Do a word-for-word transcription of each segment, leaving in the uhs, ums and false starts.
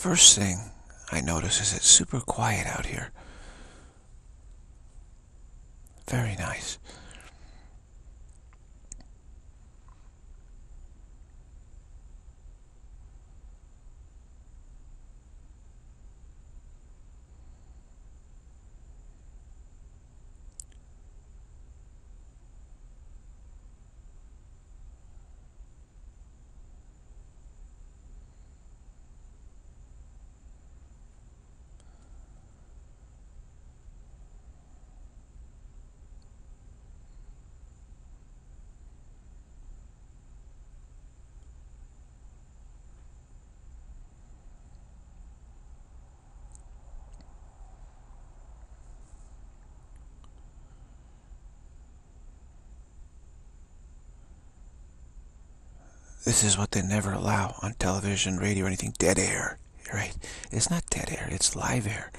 First thing I notice is it's super quiet out here. Very nice. This is what they never allow on television, radio, or anything. Dead air, right? It's not dead air, it's live air.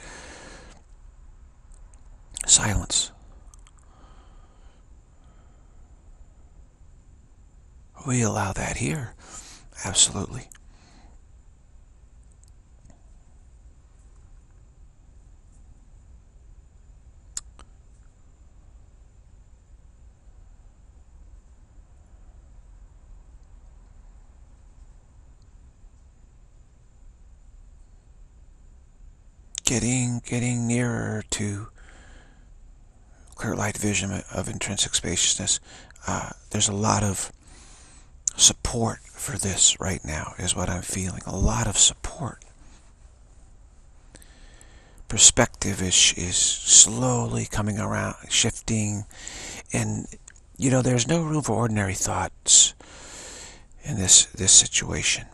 Silence. We allow that here. Absolutely. Getting, getting nearer to clear light vision of intrinsic spaciousness. Uh, there's a lot of support for this right now, is what I'm feeling. A lot of support. Perspective is, is slowly coming around, shifting, and you know, there's no room for ordinary thoughts in this, this situation.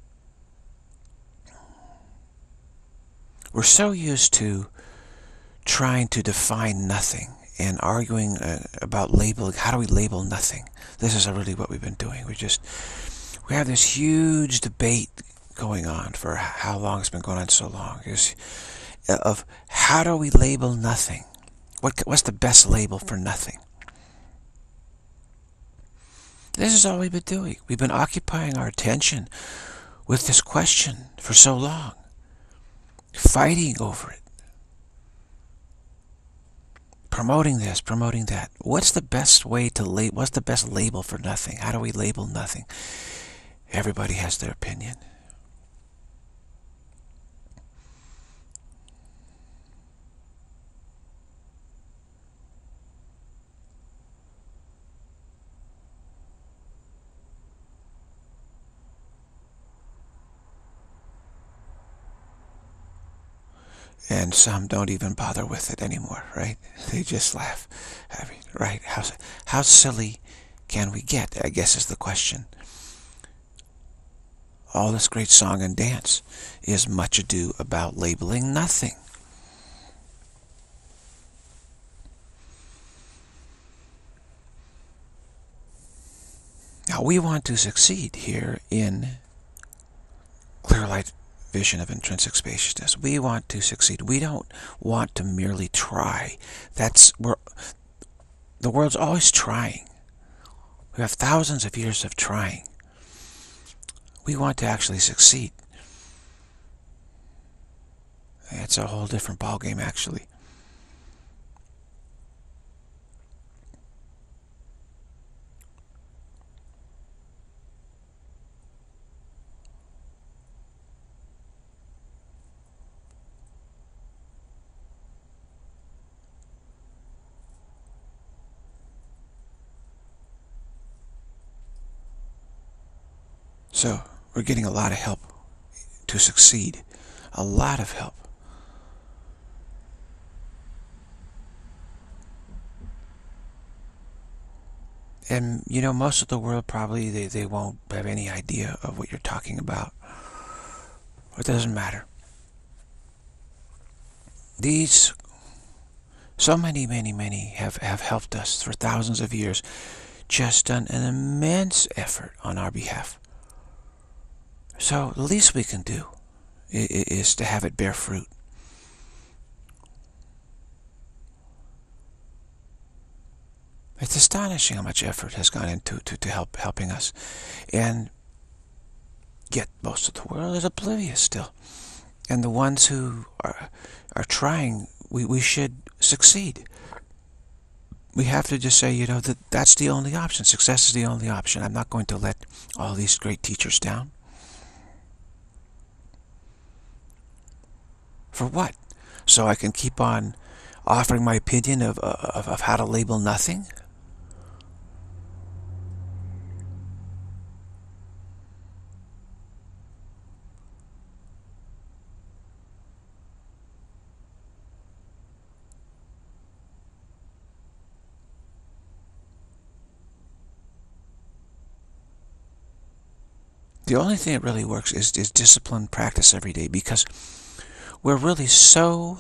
We're so used to trying to define nothing and arguing uh, about labeling. How do we label nothing? This is really what we've been doing. We just, we have this huge debate going on for how long it's been going on so long. Is of how do we label nothing? What, what's the best label for nothing? This is all we've been doing. We've been occupying our attention with this question for so long. Fighting over it. Promoting this, promoting that. What's the best way to label? What's the best label for nothing? How do we label nothing? Everybody has their opinion. And some don't even bother with it anymore, right? They just laugh. I mean, right? How, how silly can we get, I guess, is the question. All this great song and dance is much ado about labeling nothing. Now, we want to succeed here in clear light vision of intrinsic spaciousness. We want to succeed. We don't want to merely try. That's where the world's always trying. We have thousands of years of trying. We want to actually succeed. It's a whole different ballgame, actually. So, we're getting a lot of help to succeed. A lot of help. And, you know, most of the world probably, they, they won't have any idea of what you're talking about. It doesn't matter. These, so many, many, many have, have helped us for thousands of years. Just done an immense effort on our behalf. So the least we can do is to have it bear fruit. It's astonishing how much effort has gone into to, to help helping us. And yet most of the world is oblivious still. And the ones who are, are trying, we, we should succeed. We have to just say, you know, that that's the only option. Success is the only option. I'm not going to let all these great teachers down. For what? So I can keep on offering my opinion of, of, of how to label nothing? The only thing that really works is, is disciplined practice every day, because we're really so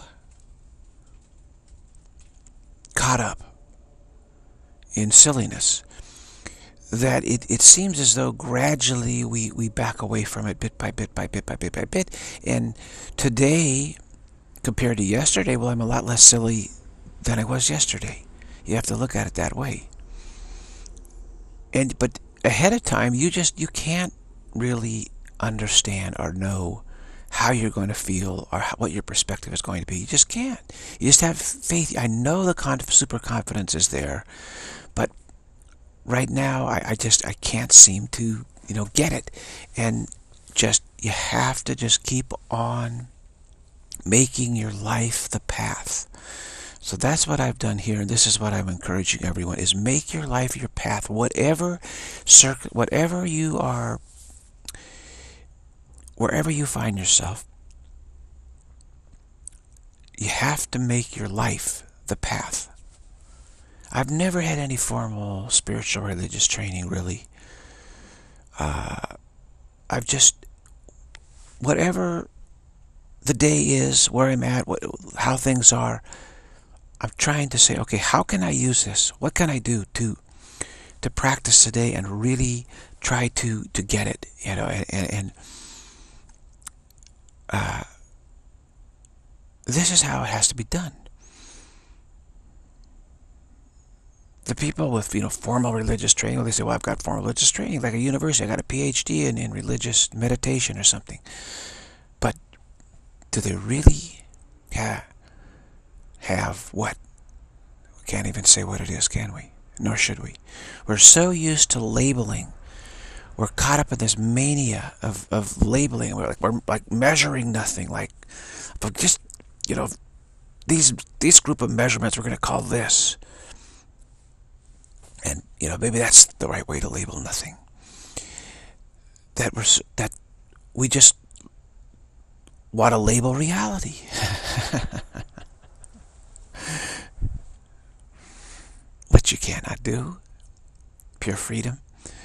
caught up in silliness that it, it seems as though gradually we, we back away from it bit by bit by bit by bit by bit. And today, compared to yesterday, well, I'm a lot less silly than I was yesterday. You have to look at it that way. And but ahead of time, you just you can't really understand or know how you're going to feel or how, what your perspective is going to be. You just can't. You just have faith. I know the conf super confidence is there, but right now I, I just I can't seem to you know get it. And just you have to just keep on making your life the path. So that's what I've done here, and this is what I'm encouraging everyone, is make your life your path. Whatever circ whatever you are, wherever you find yourself, you have to make your life the path. I've never had any formal spiritual religious training, really. Uh, I've just, whatever the day is, where I'm at, what, how things are, I'm trying to say, okay, how can I use this? What can I do to to practice today and really try to to get it, you know? And, and, and uh, this is how it has to be done. The people with you know formal religious training, well, they say, well, I've got formal religious training, like a university. I got a P H D in, in religious meditation or something. But do they really have have what? We can't even say what it is, can we? Nor should we. We're so used to labeling. We're caught up in this mania of, of labeling. We're like we're like measuring nothing. Like, but just you know, these these group of measurements we're going to call this, and you know maybe that's the right way to label nothing. That we're that we just want to label reality. Which you cannot do. Pure freedom.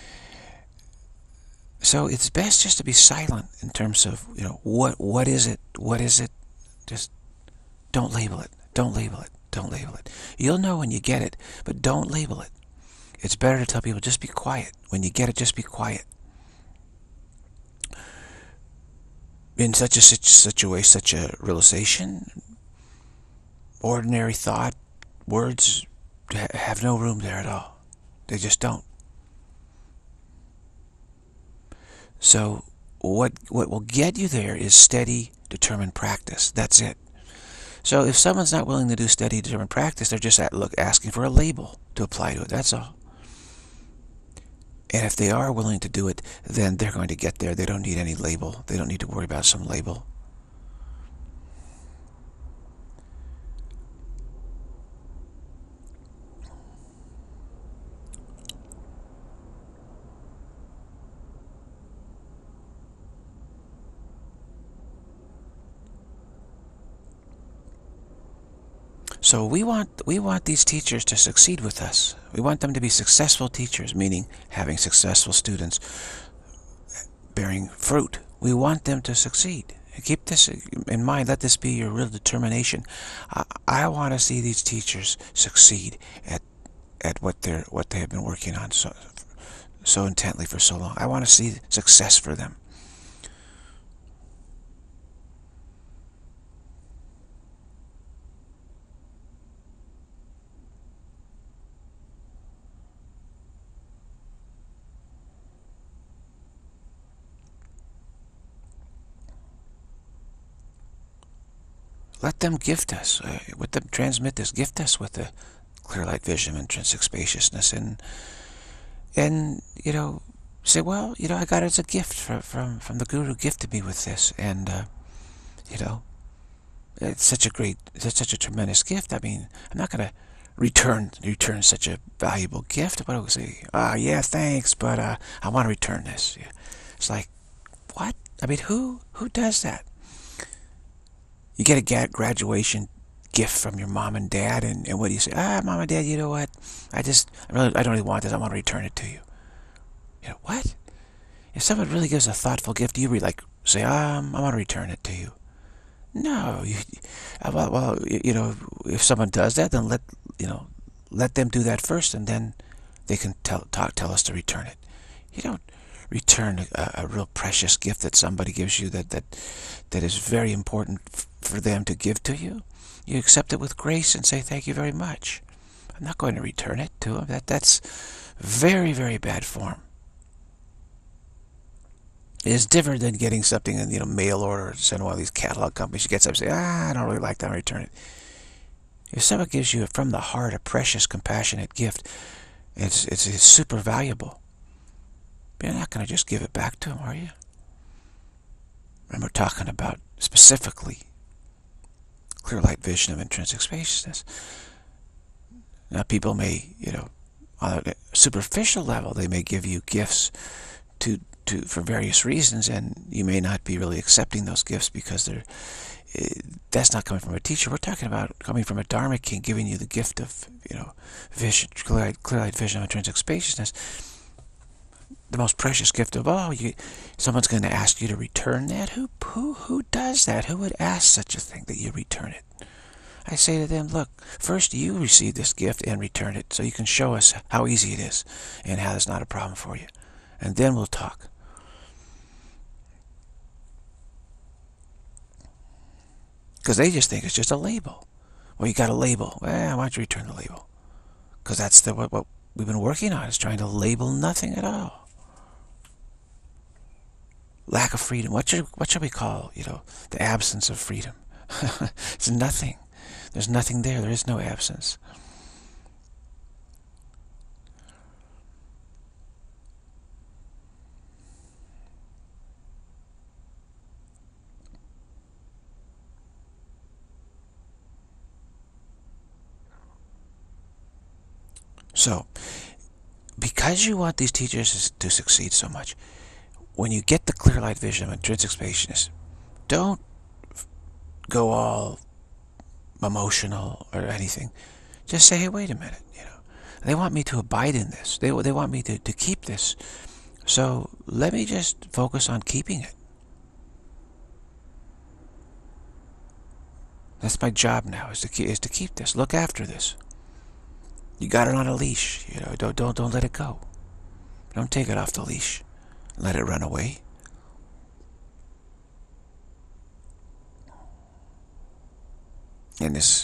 So it's best just to be silent in terms of, you know, what what is it? What is it? Just don't label it. Don't label it. Don't label it. You'll know when you get it, but don't label it. It's better to tell people, just be quiet. When you get it, just be quiet. In such a situation, such a realization, ordinary thought, words have no room there at all. They just don't. So what what will get you there is steady, determined practice. That's it. So if someone's not willing to do steady, determined practice, they're just at, look asking for a label to apply to it. That's all. And if they are willing to do it, then they're going to get there. They don't need any label. They don't need to worry about some label. So we want we want these teachers to succeed with us. We want them to be successful teachers, meaning having successful students bearing fruit. We want them to succeed. Keep this in mind. Let this be your real determination. I, I want to see these teachers succeed at at what they're what they have been working on so so intently for so long. I want to see success for them. let them gift us, uh, with them transmit this, gift us with the clear light vision of intrinsic spaciousness, and and you know, say, well, you know, I got it as a gift from from from the Guru, gifted me with this, and uh, you know, it's such a great, it's such a tremendous gift. I mean, I'm not gonna return return such a valuable gift. But I would say, ah, uh, yeah, thanks, but uh, I want to return this. Yeah. It's like, what? I mean, who who does that? You get a graduation gift from your mom and dad, and, and what do you say? Ah, mom and dad, you know what? I just, I really, I don't really want this. I want to return it to you. You know, what? If someone really gives a thoughtful gift, you really like say, um, I want to return it to you. No, you, well, well, you know, if someone does that, then let, you know, let them do that first, and then they can tell, talk, tell us to return it. You don't return a, a real precious gift that somebody gives you that, that, that is very important for them to give to you. You accept it with grace and say, thank you very much. I'm not going to return it to them. That, that's very, very bad form. It's different than getting something in, you know, mail order, send one of these catalog companies. You get something and say, ah, I don't really like that, I'll return it. If someone gives you from the heart a precious, compassionate gift, it's, it's, it's super valuable. You're not going to just give it back to them, are you? And we're talking about specifically clear light vision of intrinsic spaciousness. Now, people may, you know, on a superficial level, they may give you gifts to, to for various reasons, and you may not be really accepting those gifts because they're, that's not coming from a teacher. We're talking about coming from a Dharma king, giving you the gift of, you know, vision, clear light, clear light vision of intrinsic spaciousness. The most precious gift of all. You, someone's going to ask you to return that. Who, who, who does that? Who would ask such a thing, that you return it? I say to them, look, first you receive this gift and return it, so you can show us how easy it is and how it's not a problem for you, and then we'll talk. Because they just think it's just a label. Well, you got a label. Well, why don't you return the label? Because that's the what, what we've been working on, is trying to label nothing at all. Lack of freedom. What should, what should we call, you know, the absence of freedom? It's nothing. There's nothing there. There is no absence. So, because you want these teachers to succeed so much, when you get the clear light vision of intrinsic spaciousness, don't go all emotional or anything. Just say, hey, wait a minute, you know. They want me to abide in this. They, they want me to, to keep this. So let me just focus on keeping it. That's my job now, is to keep, is to keep this. Look after this. You got it on a leash, you know. Don't don't don't let it go. Don't take it off the leash. Let it run away. And this,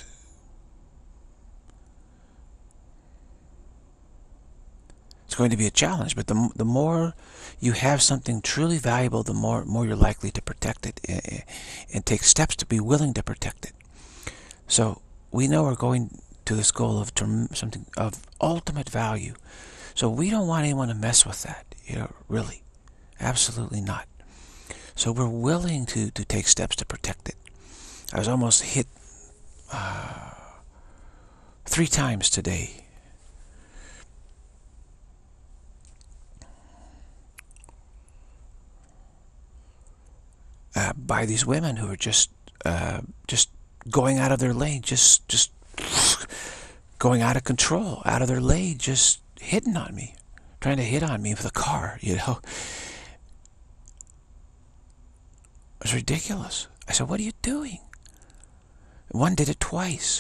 it's going to be a challenge, but the the more you have something truly valuable, the more more you're likely to protect it and, and take steps to be willing to protect it. So we know we're going to this goal of something of ultimate value. So we don't want anyone to mess with that, you know, really. Absolutely not. So we're willing to, to take steps to protect it. I was almost hit uh, three times today. Uh, by these women who are just uh, just going out of their lane, just just going out of control, out of their lane, just hitting on me, trying to hit on me with a car, you know. It was ridiculous. I said, what are you doing? One did it twice.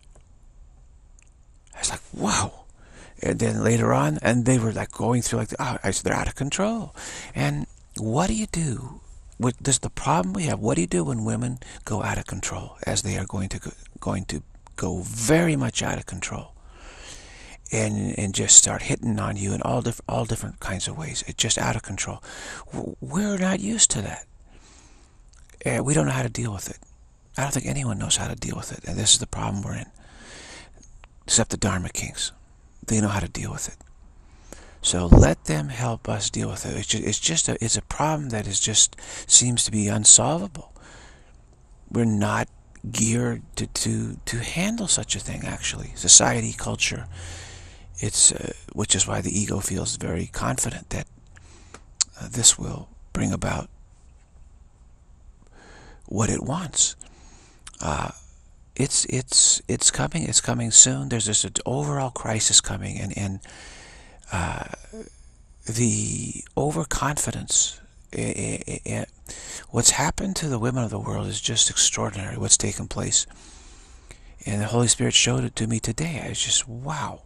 I was like, wow. And then later on, and they were like going through like, oh, I said, they're out of control. And what do you do? What, this is the problem we have. What do you do when women go out of control, as they are going to go, going to go very much out of control, and and just start hitting on you in all different all different kinds of ways? It's just out of control. We're not used to that. Uh, we don't know how to deal with it. I don't think anyone knows how to deal with it, and this is the problem we're in. Except the Dharma Kings. They know how to deal with it. So let them help us deal with it. It's just, it's just a, it's a problem that is just seems to be unsolvable. We're not geared to, to, to handle such a thing, actually. Society, culture, it's uh, which is why the ego feels very confident that uh, this will bring about what it wants. Uh, it's it's it's coming. It's coming soon. There's this overall crisis coming, and and uh, the overconfidence. It, it, it, what's happened to the women of the world is just extraordinary. What's taken place, and the Holy Spirit showed it to me today. I was just wow.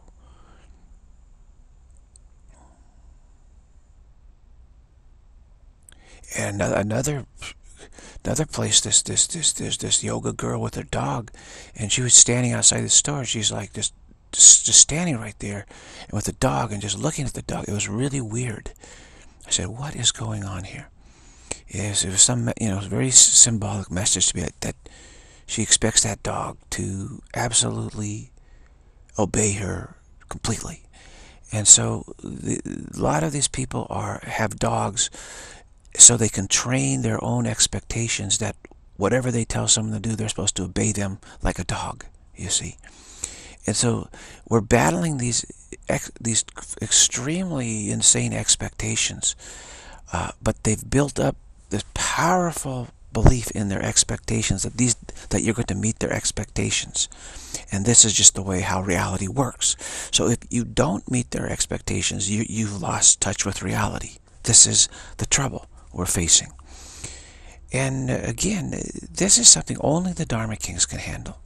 And another another place, this this this this this yoga girl with her dog, and she was standing outside the store. She's like just just, just standing right there, and with the dog, and just looking at the dog. It was really weird. I said, "What is going on here?" Yes, it was some, you know, it was a very symbolic message to me that, that she expects that dog to absolutely obey her completely. And so the, a lot of these people are have dogs so they can train their own expectations that whatever they tell someone to do, they're supposed to obey them like a dog, you see. And so we're battling these ex these extremely insane expectations, uh, but they've built up this powerful belief in their expectations that these that you're going to meet their expectations, and this is just the way how reality works. So if you don't meet their expectations, you you've lost touch with reality. This is the trouble we're facing. And uh, again, this is something only the Dharma Kings can handle.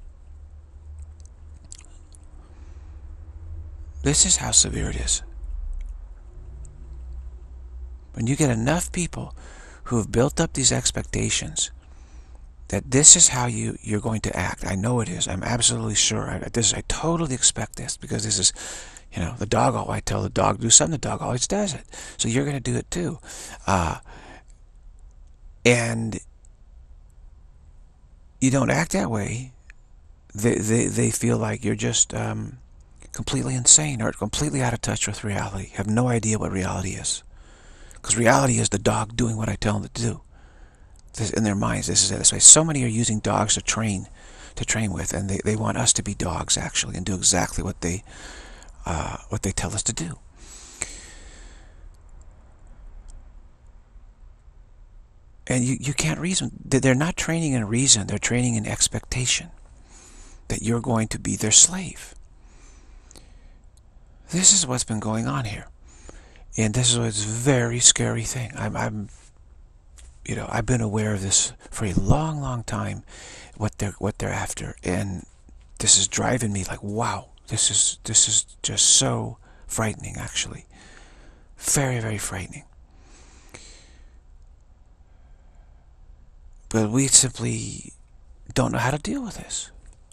This is how severe it is. When you get enough people who have built up these expectations that this is how you, you're going to act. I know it is. I'm absolutely sure. I, this, I totally expect this because this is, you know, the dog, I tell the dog to do something, the dog always does it. So you're going to do it too. Uh, and you don't act that way. They, they, they feel like you're just um, completely insane or completely out of touch with reality. Have no idea what reality is. Because reality is the dog doing what I tell them to do. This, in their minds, this is it. This way. So many are using dogs to train, to train with, and they, they want us to be dogs actually and do exactly what they uh, what they tell us to do. And you you can't reason. They're not training in reason. They're training in expectation that you're going to be their slave. This is what's been going on here. And this is a very scary thing. I'm, I'm, you know, I've been aware of this for a long, long time. What they're, what they're after, and this is driving me like, wow, this is, this is just so frightening. Actually, very, very frightening. But we simply don't know how to deal with this.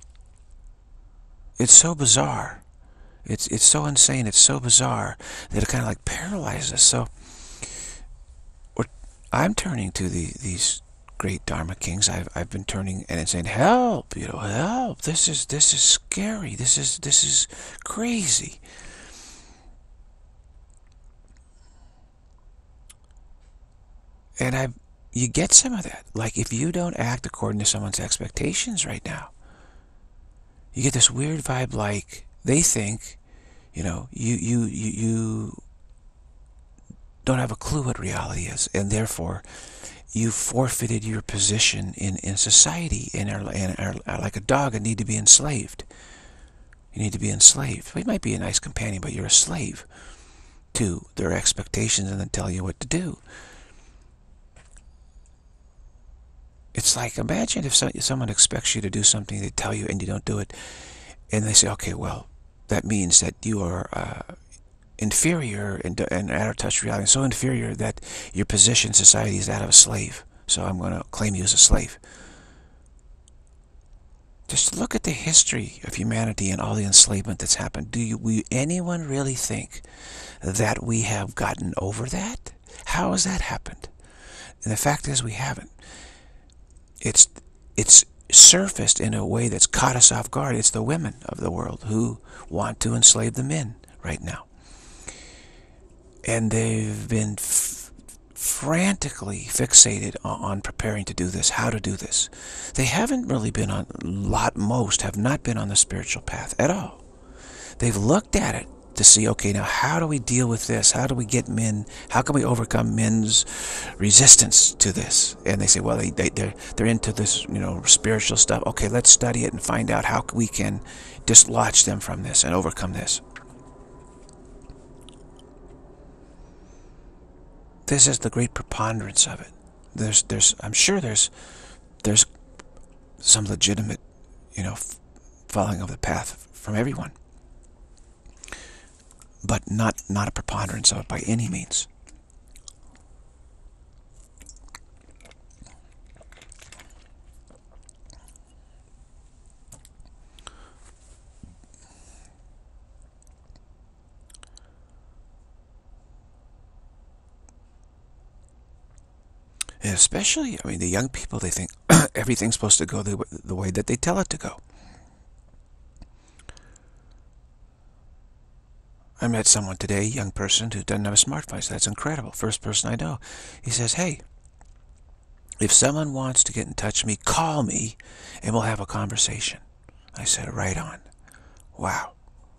It's so bizarre. It's it's so insane, it's so bizarre that it kind of like paralyzes us. So we're, I'm turning to the, these great Dharma Kings. I've I've been turning and saying, help, you know, help. This is this is scary. This is this is crazy. And I, you get some of that. Like if you don't act according to someone's expectations right now, you get this weird vibe like they think, you know, you, you, you, you don't have a clue what reality is, and therefore you forfeited your position in, in society and are, and are, are like a dog and need to be enslaved. You need to be enslaved. Well, you might be a nice companion, but you're a slave to their expectations and then tell you what to do. It's like, imagine if, so, if someone expects you to do something, they tell you and you don't do it, and they say, okay, well, that means that you are uh, inferior and, and out of touch reality, so inferior that your position in society is that of a slave. So I'm going to claim you as a slave. Just look at the history of humanity and all the enslavement that's happened. Do you, will anyone really think that we have gotten over that? How has that happened? And the fact is we haven't. It's it's surfaced in a way that's caught us off guard. It's the women of the world who want to enslave the men right now. And they've been f frantically fixated on, on preparing to do this, how to do this. They haven't really been on, lot, most have not been on the spiritual path at all. They've looked at it to see, okay, now how do we deal with this? How do we get men, how can we overcome men's resistance to this? And they say, well, they, they, they're, they're into this, you know, spiritual stuff. Okay, let's study it and find out how we can dislodge them from this and overcome this. This is the great preponderance of it. There's, there's, I'm sure there's, there's some legitimate, you know, following of the path from everyone, but not not a preponderance of it by any means. And especially, I mean, the young people, they think everything's supposed to go the, the way that they tell it to go. I met someone today, a young person who doesn't have a smartphone. I said, that's incredible. First person I know. He says, hey, if someone wants to get in touch with me, call me and we'll have a conversation. I said, right on. Wow.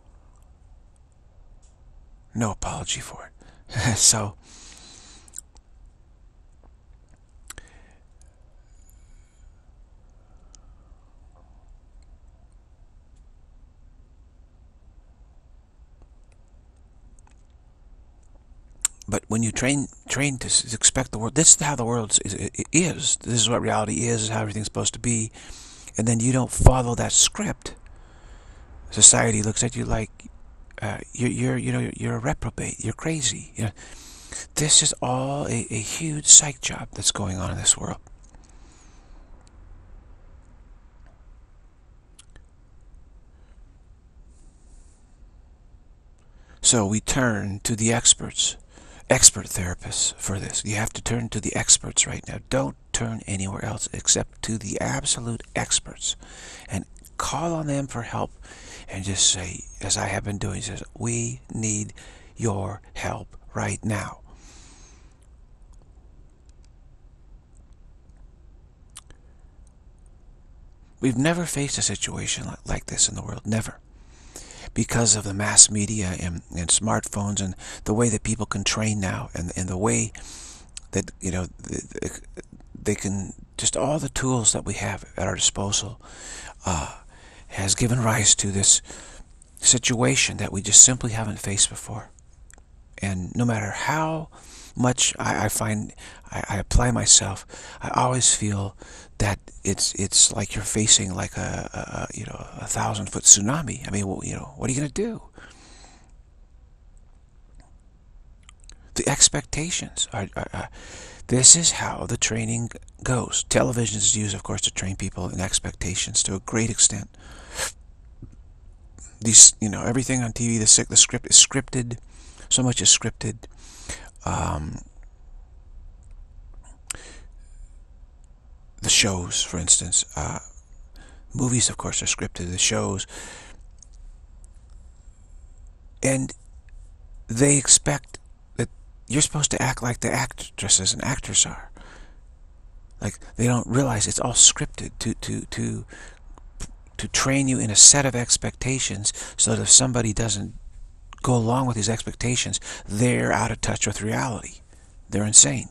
No apology for it. So, but when you train train to expect the world, this is how the world is, is. This is what reality is, is how everything's supposed to be. And then you don't follow that script. Society looks at you like uh, you're, you're, you know, you're a reprobate. You're crazy. You know, this is all a, a huge psych job that's going on in this world. So we turn to the experts. Expert therapists for this. You have to turn to the experts right now. Don't turn anywhere else except to the absolute experts and call on them for help and just say, as I have been doing, says, we need your help right now. We've never faced a situation like this in the world, never. Because of the mass media and, and smartphones and the way that people can train now, and, and the way that, you know, they can, just all the tools that we have at our disposal uh, has given rise to this situation that we just simply haven't faced before. And no matter how much I, I find, I, I apply myself, I always feel that it's it's like you're facing like a, a you know a thousand foot tsunami. I mean, well, you know, what are you going to do? The expectations are, are, are. This is how the training goes. Television is used, of course, to train people in expectations to a great extent. These, you know, everything on T V, the the script is scripted. So much is scripted. Um, the shows, for instance, uh, movies, of course, are scripted. The shows, and they expect that you're supposed to act like the actresses and actors are. Like, they don't realize it's all scripted to to to to train you in a set of expectations, so that if somebody doesn't go along with these expectations, they're out of touch with reality. They're insane.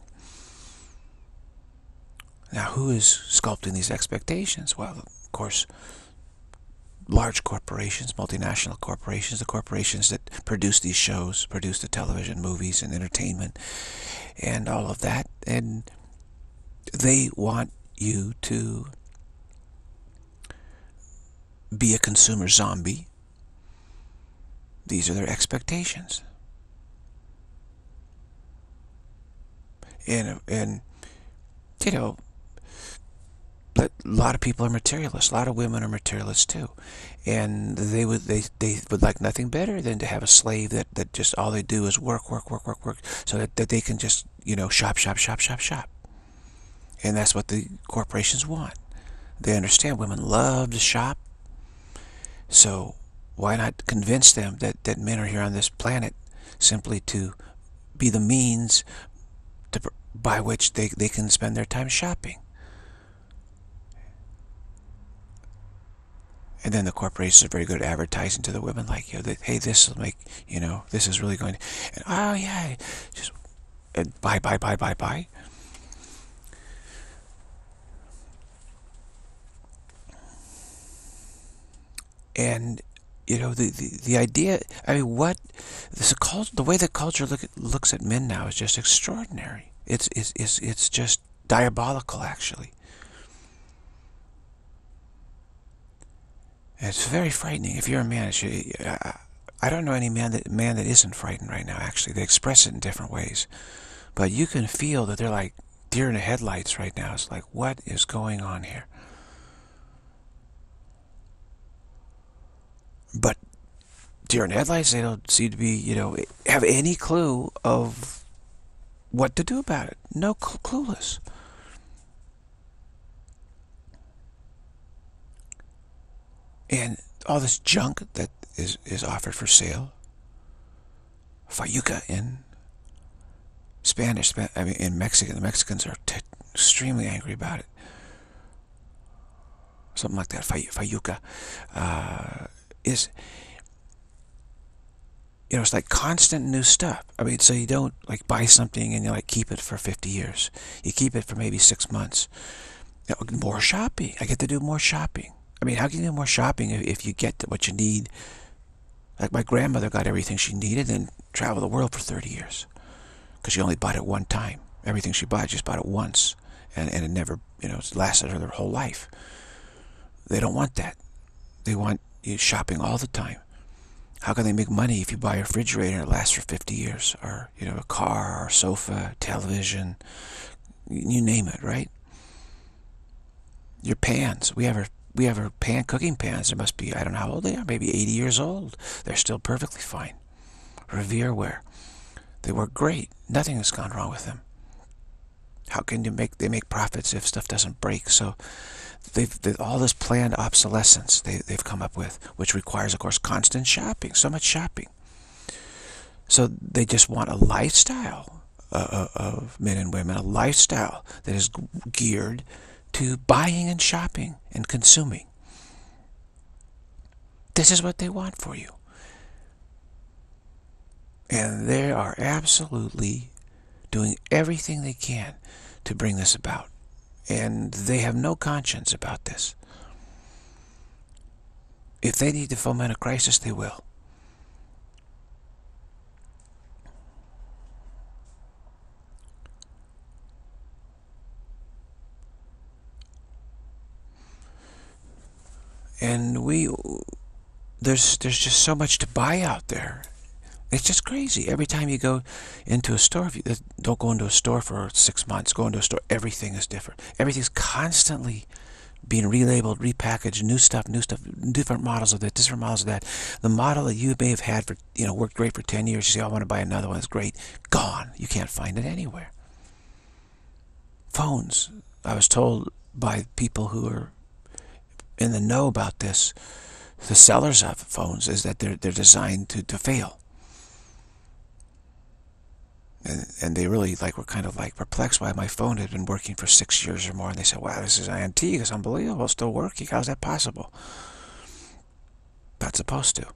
Now, who is sculpting these expectations? Well, of course, large corporations, multinational corporations, the corporations that produce these shows, produce the television, movies, and entertainment, and all of that. And they want you to be a consumer zombie. These are their expectations. And, and you know, a lot of people are materialists. A lot of women are materialists too. And they would they, they would like nothing better than to have a slave that, that just all they do is work, work, work, work, work, so that, that they can just, you know, shop, shop, shop, shop, shop. And that's what the corporations want. They understand women love to shop. So why not convince them that, that men are here on this planet simply to be the means to, by which they, they can spend their time shopping? And then the corporations are very good at advertising to the women, like, you know, that, hey, this will make, you know, this is really going to, and, oh yeah, just and buy, buy, buy, buy, buy. And you know, the, the, the idea, I mean, what, this cult, the way the culture look at, looks at men now is just extraordinary. It's, it's, it's, it's just diabolical, actually. And it's very frightening. If you're a man, it's, I, I don't know any man that, man that isn't frightened right now, actually. They express it in different ways. But you can feel that they're like deer in the headlights right now. It's like, what is going on here? But deer in the headlights, they don't seem to be, you know, have any clue of what to do about it. No, cl clueless. And all this junk that is, is offered for sale. Fayuca in Spanish, I mean, in Mexican, the Mexicans are t extremely angry about it. Something like that, Fayuca. Uh, is, you know, it's like constant new stuff. I mean, so you don't like buy something and you like keep it for fifty years. You keep it for maybe six months. You know, more shopping. I get to do more shopping. I mean, how can you do more shopping if, if you get what you need? Like my grandmother got everything she needed and traveled the world for thirty years. Because she only bought it one time. Everything she bought, she just bought it once. And, and it never, you know, it lasted her their whole life. They don't want that. They want you shopping all the time. How can they make money if you buy a refrigerator and it lasts for fifty years? Or, you know, a car, or a sofa, television, you name it, right? Your pans. We have our, we have our pan cooking pans. There must be, I don't know how old they are, maybe eighty years old. They're still perfectly fine. Revereware. They work great. Nothing has gone wrong with them. How can you make, they make profits if stuff doesn't break? So they've, they've all this planned obsolescence they, they've come up with, which requires, of course, constant shopping, so much shopping. So they just want a lifestyle uh, of men and women, a lifestyle that is geared to buying and shopping and consuming. This is what they want for you. And they are absolutely doing everything they can to bring this about. And they have no conscience about this. If they need to foment a crisis, they will. And we, there's, there's just so much to buy out there. It's just crazy. Every time you go into a store, if you don't go into a store for six months, go into a store, everything is different. Everything's constantly being relabeled, repackaged, new stuff, new stuff, different models of that, different models of that. The model that you may have had for, you know, worked great for ten years, you say, oh, I want to buy another one, it's great. Gone. You can't find it anywhere. Phones. I was told by people who are in the know about this, the sellers of phones, is that they're, they're designed to, to fail. And, and they really like were kind of like perplexed why my phone had been working for six years or more. And they said, wow, this is antique. It's unbelievable. It's still working. How's that possible? Not supposed to.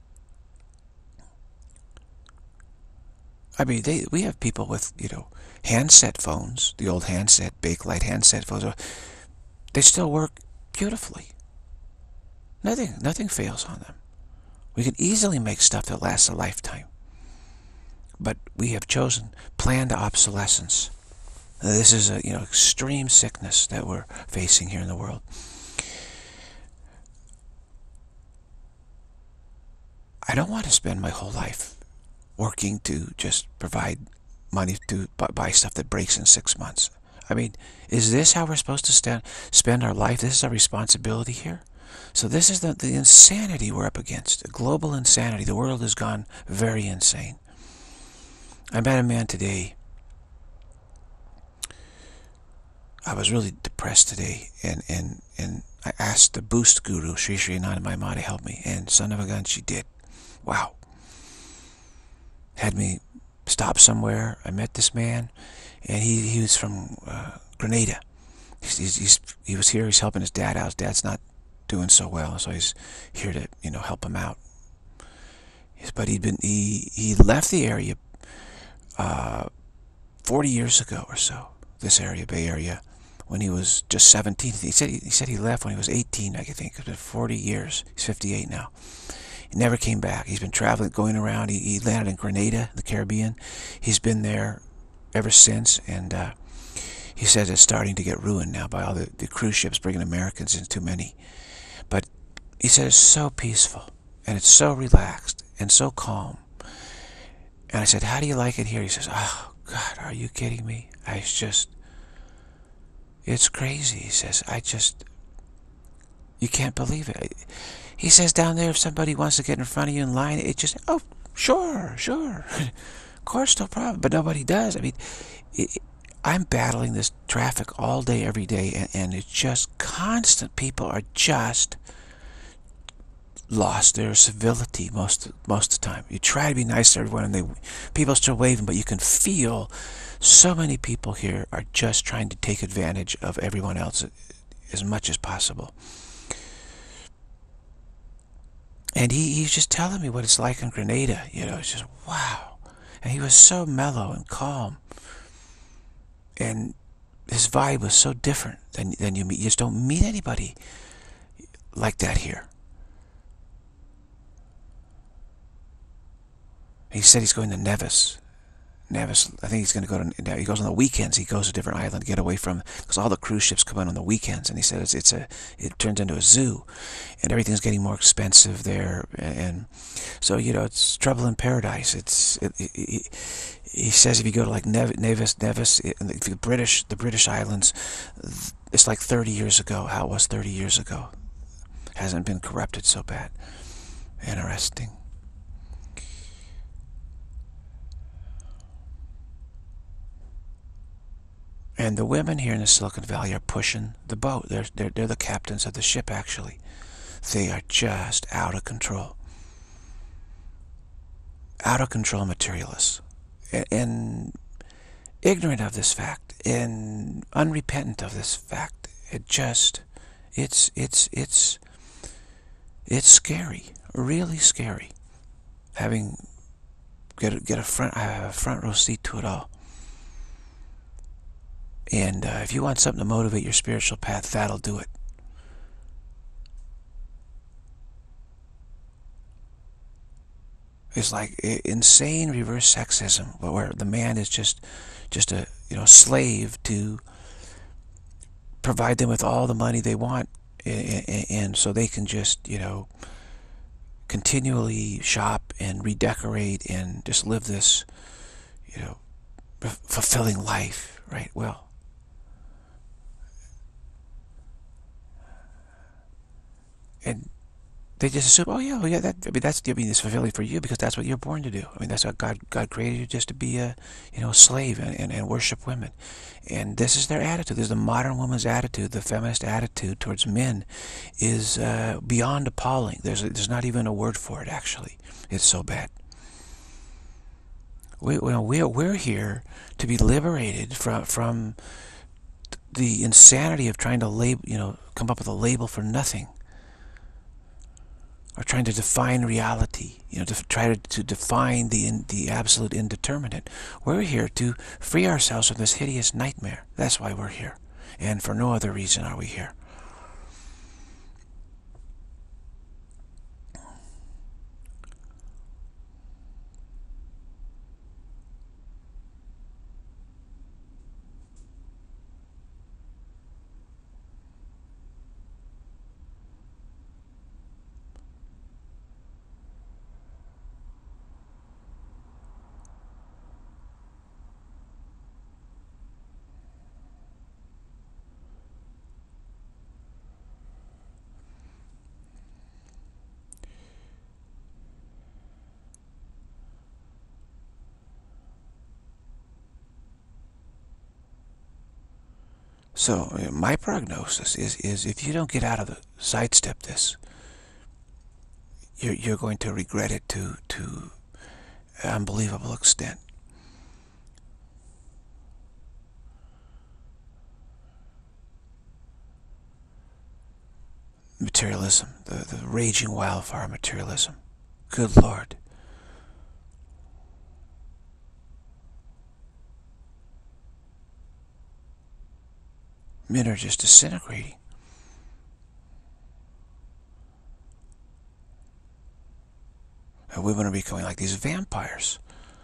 I mean, they, we have people with, you know, handset phones, the old handset, Bakelite handset phones. They still work beautifully. Nothing, nothing fails on them. We can easily make stuff that lasts a lifetime. But we have chosen planned obsolescence. This is a, you know, extreme sickness that we're facing here in the world. I don't want to spend my whole life working to just provide money to buy stuff that breaks in six months. I mean, is this how we're supposed to stand, spend our life? This is our responsibility here? So this is the, the insanity we're up against, a global insanity. The world has gone very insane. I met a man today I was really depressed today, and, and, and I asked the boost guru, Sri Sri Anandamayi Ma, to help me, and son of a gun, she did. Wow. Had me stop somewhere. I met this man, and he, he was from uh, Grenada. He's, he's, he's, he was here, he's helping his dad out. His dad's not doing so well, so he's here to, you know, help him out. But he'd been, he, he left the area uh, forty years ago or so, this area, Bay Area, when he was just seventeen. He said he, he said he left when he was eighteen, I think. It's been forty years. He's fifty-eight now. He never came back. He's been traveling, going around. He, he landed in Grenada, the Caribbean. He's been there ever since, and uh, he says it's starting to get ruined now by all the, the cruise ships bringing Americans in, too many. But he said it's so peaceful, and it's so relaxed, and so calm. And I said, how do you like it here? He says, oh, God, are you kidding me? I just, it's crazy. He says, I just, you can't believe it. He says down there, if somebody wants to get in front of you in line, it just, oh, sure, sure. Of course, no problem. But nobody does. I mean, it, I'm battling this traffic all day, every day, and, and it's just constant. People are just lost their civility most most of the time. You try to be nice to everyone, and they people still waving, but you can feel so many people here are just trying to take advantage of everyone else as much as possible. And he, he's just telling me what it's like in Grenada. You know, it's just, wow. And he was so mellow and calm. And his vibe was so different than, than you meet. You just don't meet anybody like that here. He said he's going to Nevis. Nevis, I think he's going to go to, he goes on the weekends, he goes to a different island to get away from, because all the cruise ships come in on the weekends, and he said it's, it's a, it turns into a zoo, and everything's getting more expensive there, and, and so, you know, it's trouble in paradise. It's, it, it, it, he says if you go to like Nevis, Nevis, Nevis it, the British, the British islands, it's like thirty years ago, how it was thirty years ago. Hasn't been corrupted so bad. Interesting. And the women here in the Silicon Valley are pushing the boat. They're, they're, they're the captains of the ship, actually. They are just out of control. Out of control materialists. And, and ignorant of this fact. And unrepentant of this fact. It just, it's, it's, it's, it's scary. Really scary. Having, get a, get a front, I have a front row seat to it all. And uh, if you want something to motivate your spiritual path, that'll do it. It's like insane reverse sexism, where the man is just, just a you know slave to provide them with all the money they want, and, and so they can just you know continually shop and redecorate and just live this you know fulfilling life, right? Well. And they just assume, oh yeah, well, yeah, that I mean that's I mean it's fulfilling for you because that's what you're born to do. I mean that's what God God created you, just to be a you know a slave and, and, and worship women. And this is their attitude. This is the modern woman's attitude. The feminist attitude towards men is uh, beyond appalling. There's a, there's not even a word for it. Actually, it's so bad. We you know, we're we're here to be liberated from from the insanity of trying to label you know come up with a label for nothing. Or trying to define reality, you know, to try to, to define the in, the absolute indeterminate. We're here to free ourselves from this hideous nightmare. That's why we're here. And for no other reason are we here. So my prognosis is, is if you don't get out of the, sidestep this, you're, you're going to regret it to, to an unbelievable extent. Materialism, the, the raging wildfire of materialism. Good Lord. Men are just disintegrating. And women are becoming like these vampires.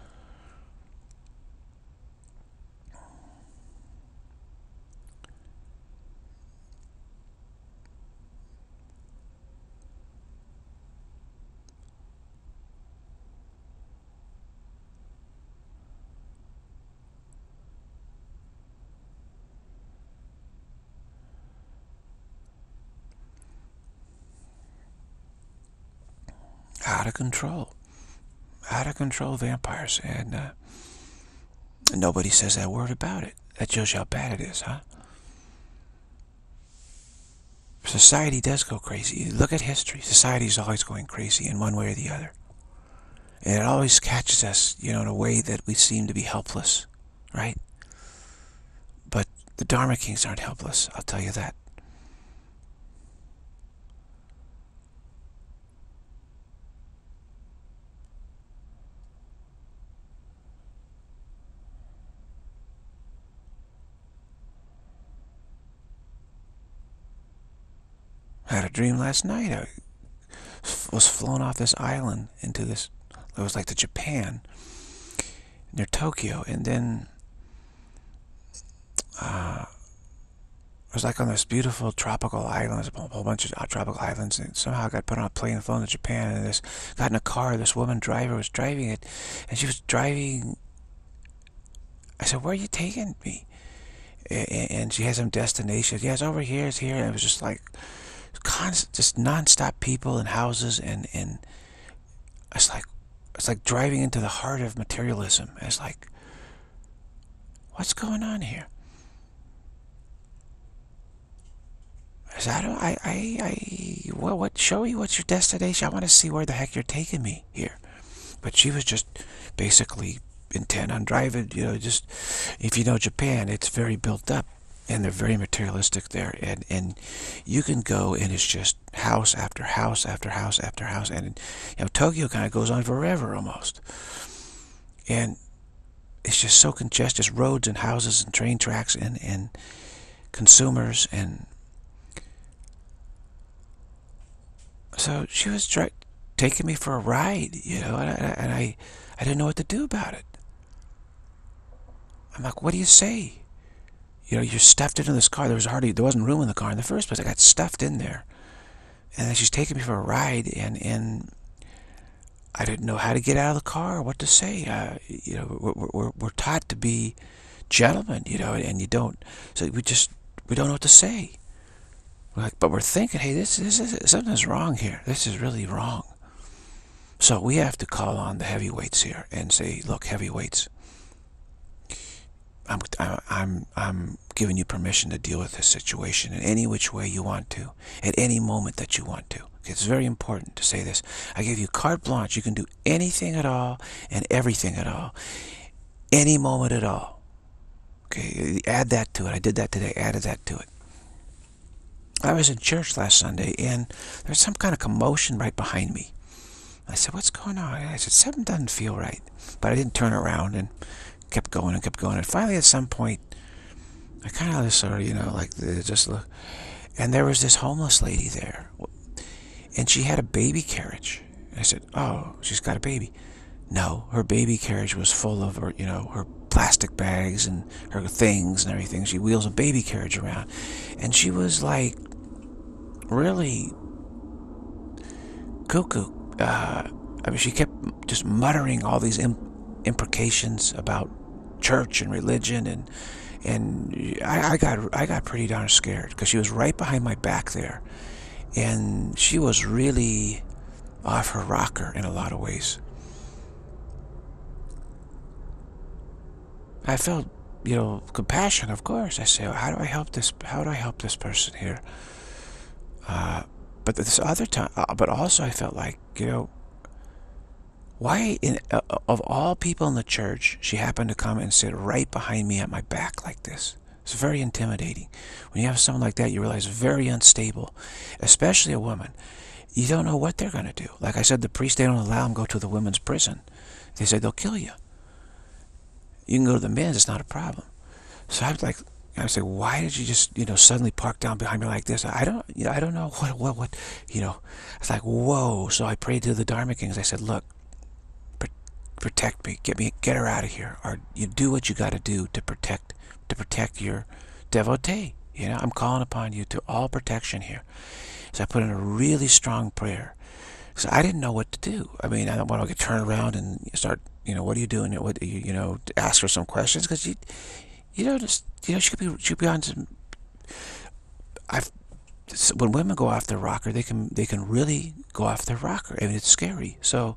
Out of control. Out of control vampires. And uh, nobody says that word about it. That shows you how bad it is, huh? Society does go crazy. Look at history. Society is always going crazy in one way or the other. And it always catches us, you know, in a way that we seem to be helpless, right? But the Dharma Kings aren't helpless, I'll tell you that. I had a dream last night. I was flown off this island into this, it was like to Japan, near Tokyo, and then uh, I was like on this beautiful tropical island. There's a whole bunch of tropical islands, and somehow I got put on a plane and flown to Japan, and this got in a car. This woman driver was driving it, and she was driving. I said, "Where are you taking me?" And she has some destination. Yeah, it's over here. It's here. And it was just like constant, just non-stop people and houses, and and it's like it's like driving into the heart of materialism. It's like, what's going on here? I said, I don't, I, I, I, well, what, show me what's your destination. I want to see where the heck you're taking me here. But she was just basically intent on driving, you know, just, if you know Japan, it's very built up, and they're very materialistic there, and, and you can go, and it's just house after house after house after house, and, you know, Tokyo kind of goes on forever almost. And it's just so congested, just roads and houses and train tracks and, and consumers, and so she was try taking me for a ride, you know, and, I, and I, I didn't know what to do about it. I'm like, what do you say? You know, you're stuffed into this car. There was hardly, there wasn't room in the car in the first place. I got stuffed in there, and then she's taking me for a ride, and and I didn't know how to get out of the car, what to say. Uh, you know, we're, we're we're taught to be gentlemen, you know, and you don't. So we just we don't know what to say. We're like, but we're thinking, hey, this this is something's wrong here. This is really wrong. So we have to call on the heavyweights here and say, look, heavyweights, I'm I'm I'm giving you permission to deal with this situation in any which way you want to, at any moment that you want to. It's very important to say this. I give you carte blanche. You can do anything at all and everything at all, any moment at all. Okay, add that to it. I did that today. Added that to it. I was in church last Sunday, and there's some kind of commotion right behind me. I said, what's going on? And I said, something doesn't feel right. But I didn't turn around, and kept going and kept going. And finally, at some point, I kind of sort of, you know, like, just look. And there was this homeless lady there. And she had a baby carriage. And I said, oh, she's got a baby. No, her baby carriage was full of her, you know, her plastic bags and her things and everything. She wheels a baby carriage around. And she was like, really cuckoo. Uh, I mean, she kept just muttering all these imp imprecations about church and religion, and and I, I got I got pretty darn scared, because she was right behind my back there, and she was really off her rocker in a lot of ways. I felt you know, compassion, of course. I say, how do I help this? How do I help this person here? Uh, but this other time, uh, but also I felt like, you know, why in uh, of all people in the church, she happened to come and sit right behind me at my back like this. It's very intimidating. When you have someone like that, you realize very unstable, especially a woman. You don't know what they're going to do. Like I said, the priest, they don't allow them to go to the women's prison. They said they'll kill you. You can go to the men's, it's not a problem. So I was like, I would say, why did you just, you know, suddenly park down behind me like this? I don't, you know, I don't know what, what, what, you know. It's like, whoa. So I prayed to the Dharma Kings. I said, look, pr protect me, get me, get her out of here, or you do what you got to do to protect, to protect your devotee. You know, I'm calling upon you to all protection here. So I put in a really strong prayer. So I didn't know what to do. I mean, I don't want to turn around and start, you know, what are you doing? What you, you know, ask her some questions, because you, you know, just, you know, she could be, she could be on some. I've when women go off their rocker, they can they can really go off their rocker. I mean, it's scary. So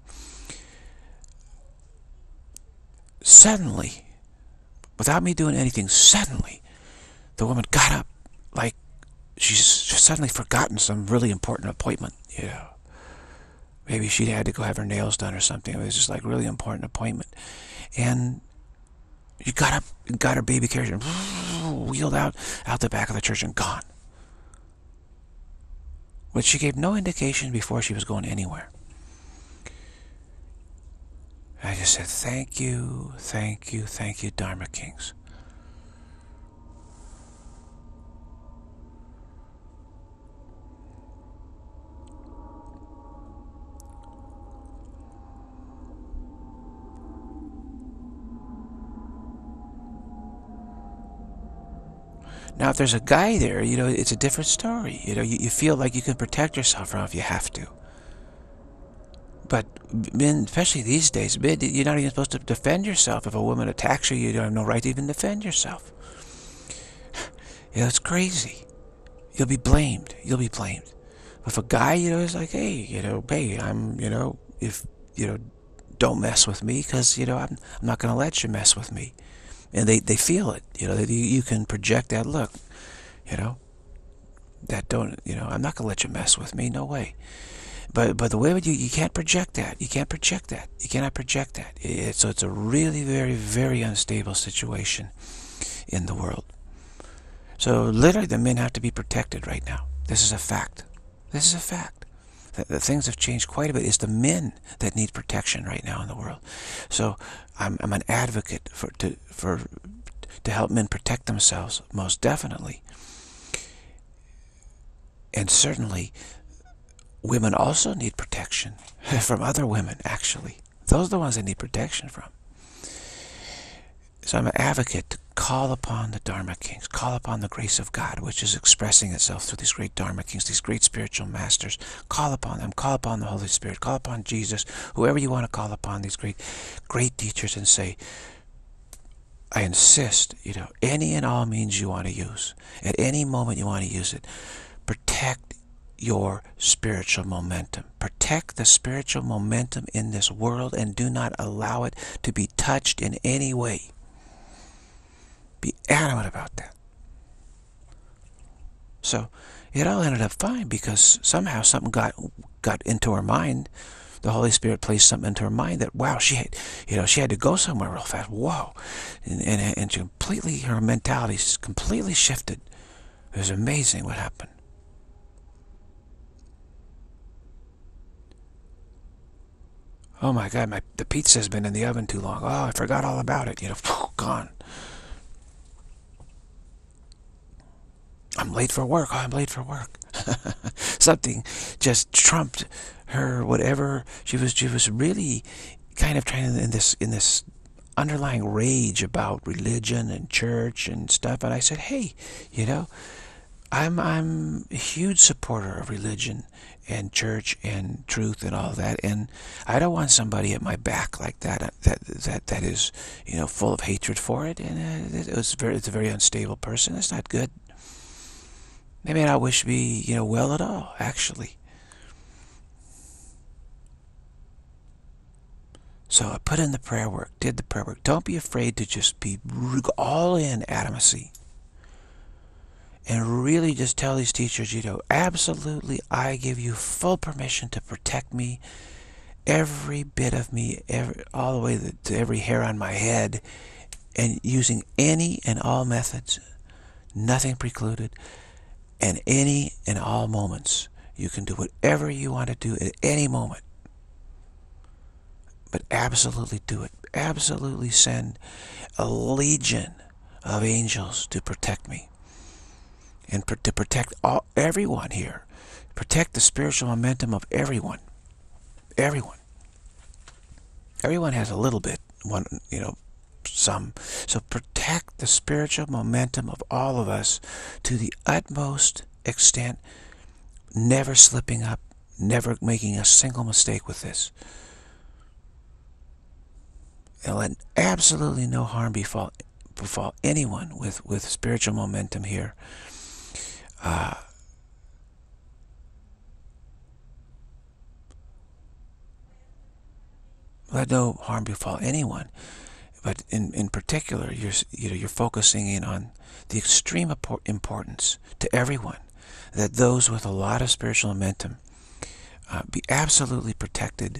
suddenly, without me doing anything, suddenly, the woman got up like she's suddenly forgotten some really important appointment. You know. Maybe she had to go have her nails done or something. It was just like really important appointment. And she got up, got her baby carriage and wheeled out, out the back of the church and gone. But she gave no indication before she was going anywhere. I just said, thank you, thank you, thank you, Dharma Kings. Now, if there's a guy there, you know, it's a different story. You know, you, you feel like you can protect yourself from if you have to. But men, especially these days, men, you're not even supposed to defend yourself. If a woman attacks you, you don't have no right to even defend yourself. You know, it's crazy. You'll be blamed. You'll be blamed. If a guy, you know, is like, hey, you know, hey, I'm, you know, if, you know, don't mess with me, because, you know, I'm, I'm not going to let you mess with me. And they, they feel it, you know, they, you can project that look, you know, that don't, you know, I'm not going to let you mess with me, no way. But but the way you, you can't project that, you can't project that, you cannot project that. It, so it's a really very, very unstable situation in the world. So literally the men have to be protected right now. This is a fact. This is a fact. The things have changed quite a bit. It's the men that need protection right now in the world. So I'm, I'm an advocate for to for to help men protect themselves, most definitely. And certainly, women also need protection from other women. Actually, those are the ones that need protection from. So I'm an advocate to call upon the Dharma Kings, call upon the grace of God, which is expressing itself through these great Dharma Kings, these great spiritual masters. Call upon them, call upon the Holy Spirit, call upon Jesus, whoever you want to call upon, these great, great teachers, and say, I insist, you know, any and all means you want to use, at any moment you want to use it, protect your spiritual momentum. Protect the spiritual momentum in this world and do not allow it to be touched in any way. Be adamant about that. So it all ended up fine, because somehow something got got into her mind. The Holy Spirit placed something into her mind that, wow, she had, you know, she had to go somewhere real fast. Whoa, and and, and she completely, her mentality completely shifted. It was amazing what happened. Oh my God, my the pizza's been in the oven too long. Oh, I forgot all about it. You know, gone. I'm late for work. Oh, I'm late for work. Something just trumped her. Whatever she was, she was really kind of trying to, in this in this underlying rage about religion and church and stuff. And I said, hey, you know, I'm I'm a huge supporter of religion and church and truth and all that, and I don't want somebody at my back like that that that that is, you know, full of hatred for it. And uh, it was very it's a very unstable person. It's not good. They may not wish me, you know, well at all, actually. So I put in the prayer work, did the prayer work. Don't be afraid to just be all in atomacy. And really just tell these teachers, you know, absolutely, I give you full permission to protect me, every bit of me, every, all the way to every hair on my head, and using any and all methods, nothing precluded, and any and all moments. You can do whatever you want to do at any moment. But absolutely do it. Absolutely send a legion of angels to protect me. And to protect all, everyone here. Protect the spiritual momentum of everyone. Everyone. Everyone has a little bit, one, you know, some. So protect the spiritual momentum of all of us to the utmost extent, never slipping up, never making a single mistake with this. And let absolutely no harm befall, befall anyone with, with spiritual momentum here. Uh, let no harm befall anyone. But in, in particular, you're, you know, you're focusing in on the extreme importance to everyone that those with a lot of spiritual momentum uh, be absolutely protected,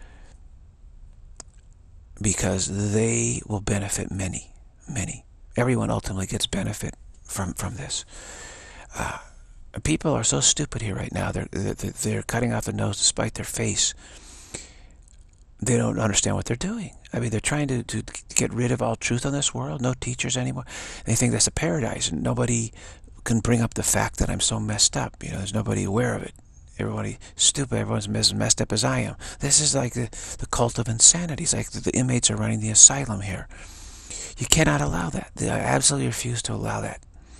because they will benefit many, many. Everyone ultimately gets benefit from, from this. Uh, people are so stupid here right now. They're, they're, they're cutting off their nose to spite their face. They don't understand what they're doing. I mean, they're trying to, to get rid of all truth on this world. No teachers anymore. They think that's a paradise, and nobody can bring up the fact that I'm so messed up. You know, there's nobody aware of it. Everybody stupid. Everyone's as messed up as I am. This is like the, the cult of insanity. It's like the, the inmates are running the asylum here. You cannot allow that. I absolutely refuse to allow that.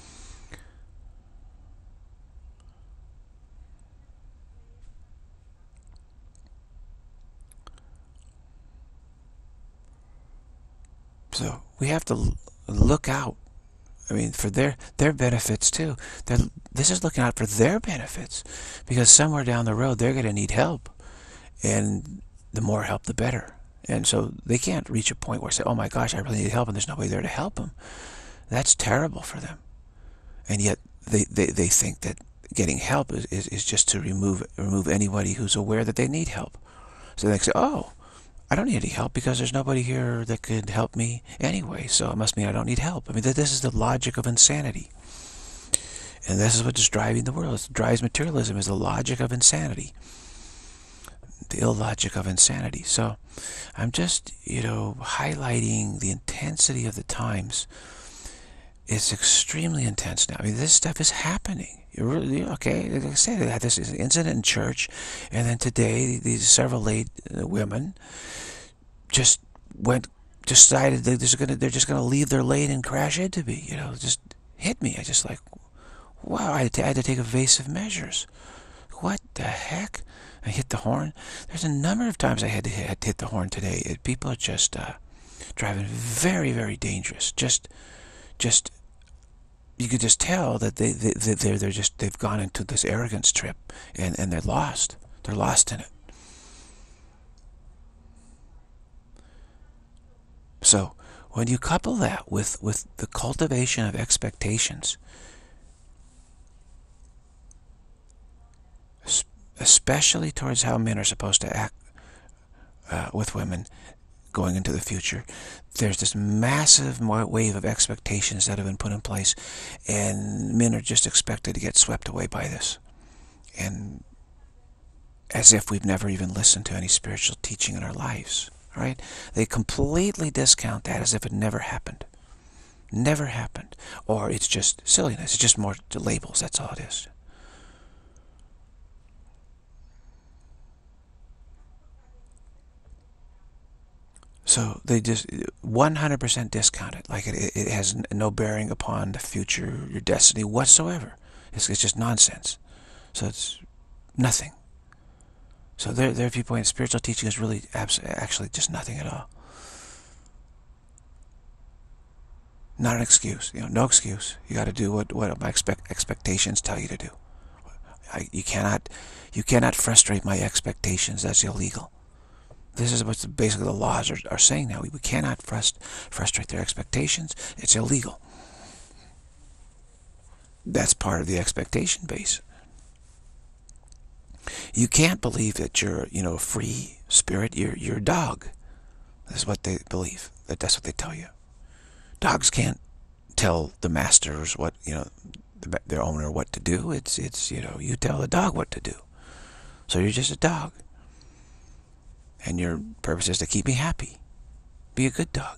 So we have to look out. I mean, for their their benefits too. They're, this is looking out for their benefits, because somewhere down the road they're going to need help, and the more help, the better. And so they can't reach a point where say, "Oh my gosh, I really need help," and there's nobody there to help them. That's terrible for them. And yet they they, they think that getting help is, is is just to remove remove anybody who's aware that they need help. So they say, "Oh, I don't need any help because there's nobody here that could help me anyway, so it must mean I don't need help." I mean, this is the logic of insanity. And this is what is driving the world. It drives materialism, is the logic of insanity. The illogic of insanity. So I'm just, you know, highlighting the intensity of the times. It's extremely intense now. I mean, this stuff is happening. You're really, okay, like I said, they had this incident in church, and then today these several late women just went, decided they're just gonna, they're just gonna leave their lane and crash into me. You know, just hit me. I just like, wow. I had to, I had to take evasive measures. What the heck? I hit the horn. There's a number of times I had to hit, had to hit the horn today. It, people are just uh, driving very, very dangerous. Just, just. You could just tell that they, they, they're, they're just, they've gone into this arrogance trip, and, and they're lost. They're lost in it. So when you couple that with, with the cultivation of expectations, especially towards how men are supposed to act uh, with women going into the future, there's this massive wave of expectations that have been put in place, and men are just expected to get swept away by this, and as if we've never even listened to any spiritual teaching in our lives, right? They completely discount that as if it never happened. Never happened. Or it's just silliness. It's just more labels. That's all it is. So they just one hundred percent discount it, like it, it has no bearing upon the future, your destiny whatsoever. It's, it's just nonsense. So it's nothing. So their, their viewpoint, spiritual teaching is really actually just nothing at all. Not an excuse. You know, no excuse. You got to do what, what my expect, expectations tell you to do. I, you cannot, you cannot frustrate my expectations. That's illegal. This is what basically the laws are, are saying now. We, we cannot frust, frustrate their expectations. It's illegal. That's part of the expectation base. You can't believe that you're, you know, a free spirit. You're, you're a dog. That's what they believe. That that's what they tell you. Dogs can't tell the masters what, you know, the, their owner what to do. It's, it's, you know, you tell the dog what to do. So you're just a dog. And your purpose is to keep me happy. Be a good dog.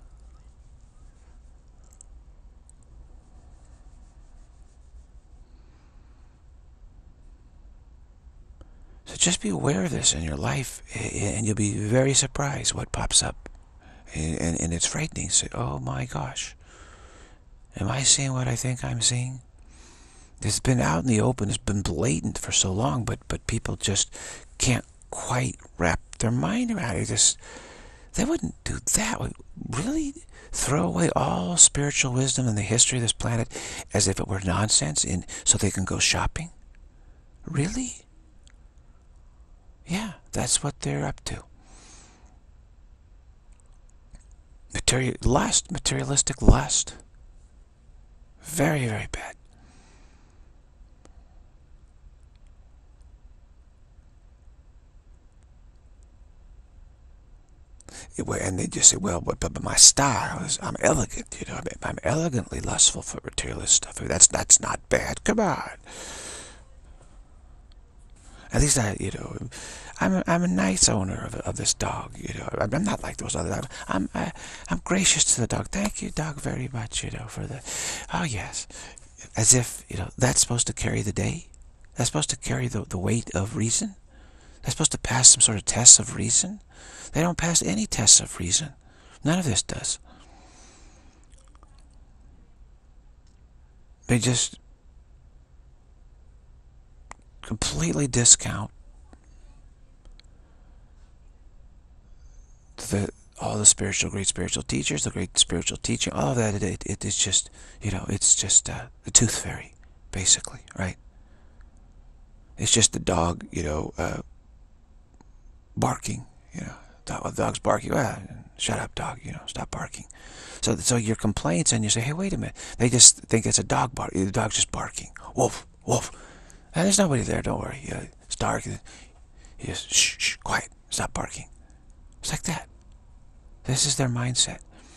So just be aware of this in your life, and you'll be very surprised what pops up. And, and, and it's frightening. Say, oh my gosh, am I seeing what I think I'm seeing? It's been out in the open. It's been blatant for so long, but but people just can't quite wrap their mind around it. Just, they wouldn't do that. Really? Throw away all spiritual wisdom in the history of this planet as if it were nonsense, in, so they can go shopping? Really? Yeah, that's what they're up to. Material lust, materialistic lust. Very, very bad. And they just say, well, but, but my style is, I'm elegant, you know, I'm elegantly lustful for materialist stuff. That's that's not bad. Come on. At least I, you know, I'm a, I'm a nice owner of, of this dog. You know, I'm not like those other dogs. I'm I, I'm gracious to the dog. Thank you, dog, very much. You know, for the, oh yes, as if, you know, that's supposed to carry the day. That's supposed to carry the the weight of reason. That's supposed to pass some sort of tests of reason. They don't pass any tests of reason. None of this does. They just completely discount the all the spiritual, great spiritual teachers, the great spiritual teaching, all of that. It, it, it is just, you know, it's just uh, the tooth fairy, basically, right? It's just the dog, you know, uh, barking, you know. The dog's barking. Well, shut up, dog. You know, stop barking. So, so your complaints, and you say, hey, wait a minute. They just think it's a dog bark. The dog's just barking. Woof, woof. And there's nobody there. Don't worry. Yeah, it's dark. You just shh, shh, quiet. Stop barking. It's like that. This is their mindset.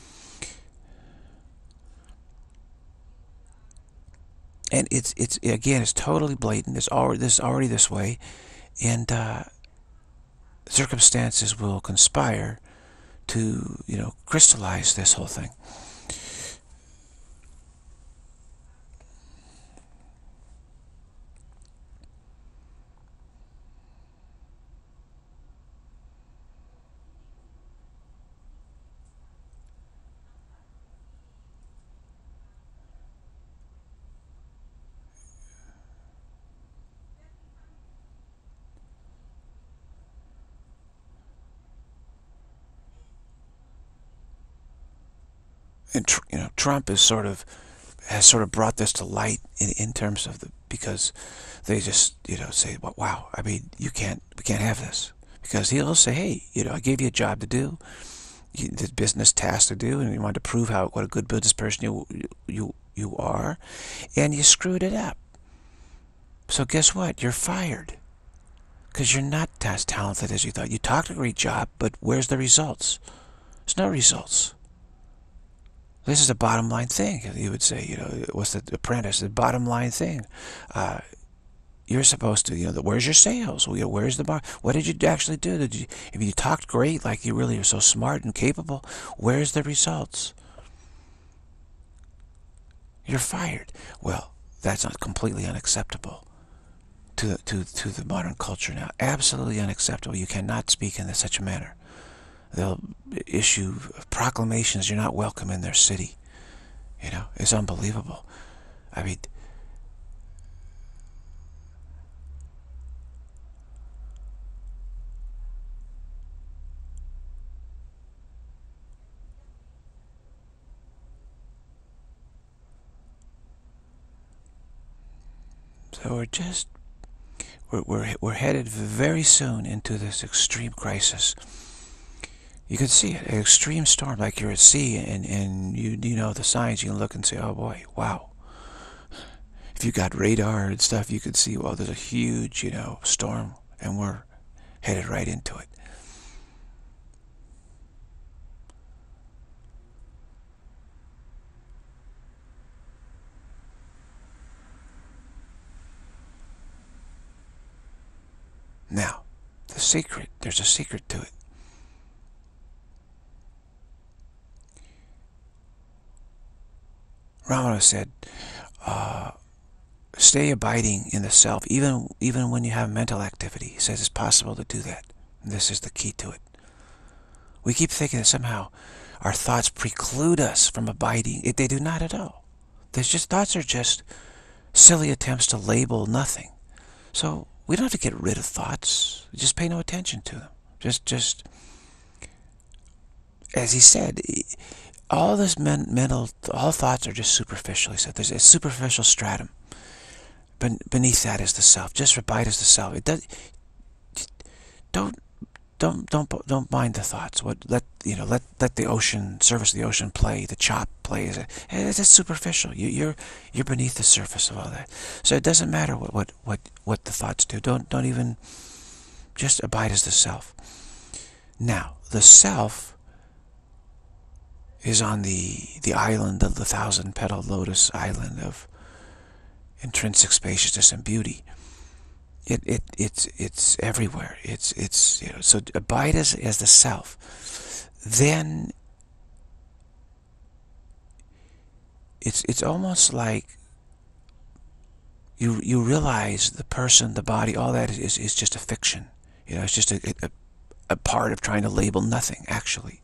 And it's it's again, it's totally blatant. It's already this already this way, and. Uh, circumstances will conspire to, you know, crystallize this whole thing. And you know, Trump is sort of has sort of brought this to light in in terms of the, because they just, you know, say, well, wow, I mean, you can't, we can't have this, because he'll say, hey, you know, I gave you a job to do, you, the business task to do, and you wanted to prove how what a good business person you you you are, and you screwed it up. So guess what? You're fired, because you're not as talented as you thought. You talked a great job, but where's the results? There's no results. This is a bottom line thing. You would say, you know, what's the apprentice? The bottom line thing. Uh, you're supposed to, you know, the, where's your sales? Well, you know, where's the bar? What did you actually do? Did you, if you talked great, like you really are so smart and capable, where's the results? You're fired. Well, that's not completely unacceptable to the, to to the modern culture now. Absolutely unacceptable. You cannot speak in such a manner. They'll issue proclamations, you're not welcome in their city. You know, it's unbelievable. I mean, so we're just, We're, we're, we're headed very soon into this extreme crisis. You can see it, an extreme storm, like you're at sea, and, and you, you know the signs. You can look and say, oh boy, wow. If you got radar and stuff, you could see, well, there's a huge, you know, storm, and we're headed right into it. Now, the secret, there's a secret to it. Ramana said, uh, stay abiding in the self, even even when you have mental activity. He says it's possible to do that. And this is the key to it. We keep thinking that somehow our thoughts preclude us from abiding. It, they do not at all. There's just, thoughts are just silly attempts to label nothing. So we don't have to get rid of thoughts. Just pay no attention to them. Just, just, as he said, all this men, mental, all thoughts are just superficial. He said there's a superficial stratum. Beneath that is the self. Just abide as the self. It does. Don't, don't, don't, don't mind the thoughts. What let you know? Let let the ocean, surface of the ocean, play. The chop plays. It's just superficial. You, you're you're beneath the surface of all that. So it doesn't matter what what what what the thoughts do. Don't don't even. Just abide as the self. Now the self is on the the island of the thousand-petaled lotus island of intrinsic spaciousness and beauty. It it it's it's everywhere. It's it's you know, so abide as as the self. Then it's it's almost like you you realize the person, the body, all that is is just a fiction. You know, it's just a a, a part of trying to label nothing actually.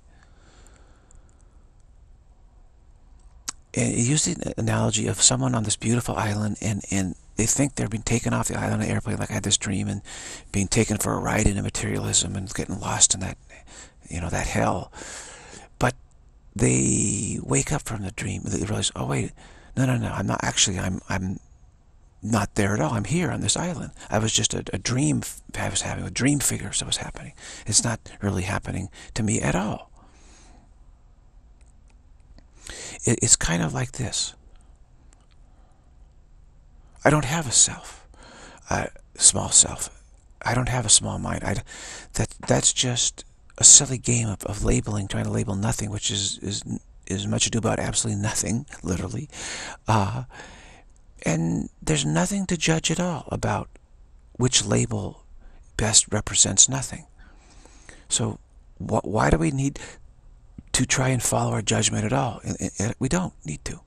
And he used the analogy of someone on this beautiful island, and, and they think they're being taken off the island on an airplane, like I had this dream, and being taken for a ride into materialism and getting lost in that, you know, that hell. But they wake up from the dream, they realize, oh wait, no, no, no, I'm not actually, I'm, I'm not there at all. I'm here on this island. I was just a, a dream I was having, a dream figure that was happening. It's not really happening to me at all. It's kind of like this. I don't have a self, a small self. I don't have a small mind. I, that that's just a silly game of, of labeling, trying to label nothing, which is is is much ado about absolutely nothing, literally. Uh, and there's nothing to judge at all about which label best represents nothing. So wh why do we need to try and follow our judgment at all? We don't need to.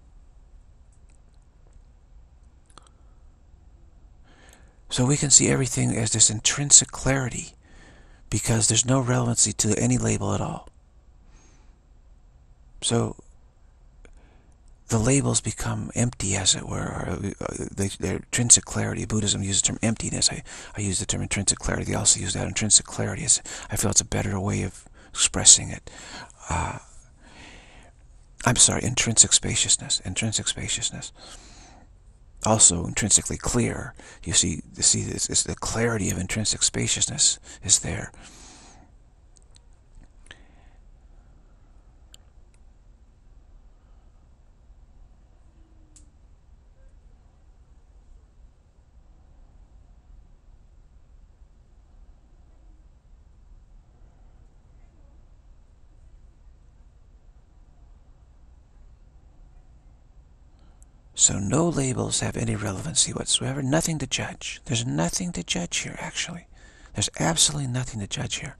So we can see everything as this intrinsic clarity, because there's no relevancy to any label at all. So the labels become empty, as it were, or they, their intrinsic clarity. Buddhism uses the term emptiness. I, I use the term intrinsic clarity. They also use that intrinsic clarity. As, I feel it's a better way of expressing it. Uh, I'm sorry, intrinsic spaciousness. Intrinsic spaciousness. Also intrinsically clear. You see, you see this is the clarity of intrinsic spaciousness is there. So no labels have any relevancy whatsoever, nothing to judge. There's nothing to judge here, actually. There's absolutely nothing to judge here.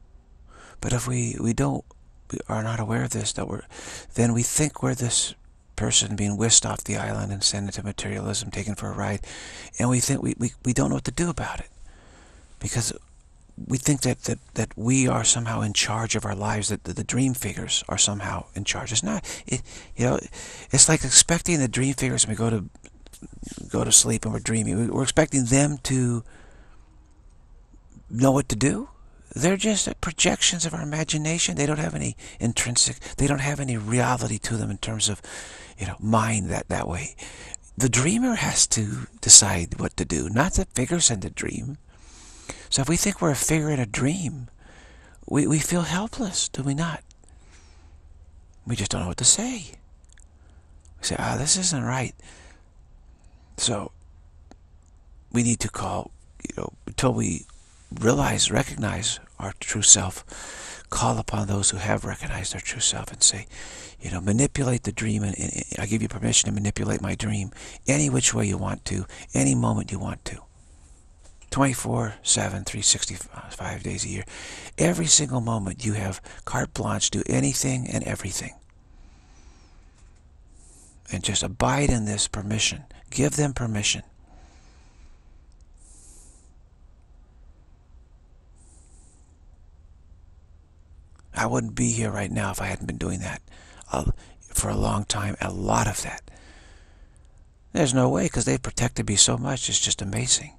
But if we, we don't, we are not aware of this, that we're, then we think we're this person being whisked off the island and sent into materialism, taken for a ride, and we think we, we, we don't know what to do about it. Because we think that, that, that we are somehow in charge of our lives, that the, the dream figures are somehow in charge. It's not. It, you know, it's like expecting the dream figures when we go to go to sleep and we're dreaming. We're expecting them to know what to do. They're just projections of our imagination. They don't have any intrinsic, they don't have any reality to them in terms of, you know, mind that, that way. The dreamer has to decide what to do, not the figures in the dream. So if we think we're a figure in a dream, we, we feel helpless, do we not? We just don't know what to say. We say, ah, this isn't right. So we need to call, you know, until we realize, recognize our true self, call upon those who have recognized their true self and say, you know, manipulate the dream, and, and I give you permission to manipulate my dream any which way you want to, any moment you want to. twenty-four seven, three hundred sixty-five days a year. Every single moment you have carte blanche, do anything and everything. And just abide in this permission. Give them permission. I wouldn't be here right now if I hadn't been doing that uh, for a long time, a lot of that. There's no way, because they've protected me so much, it's just amazing.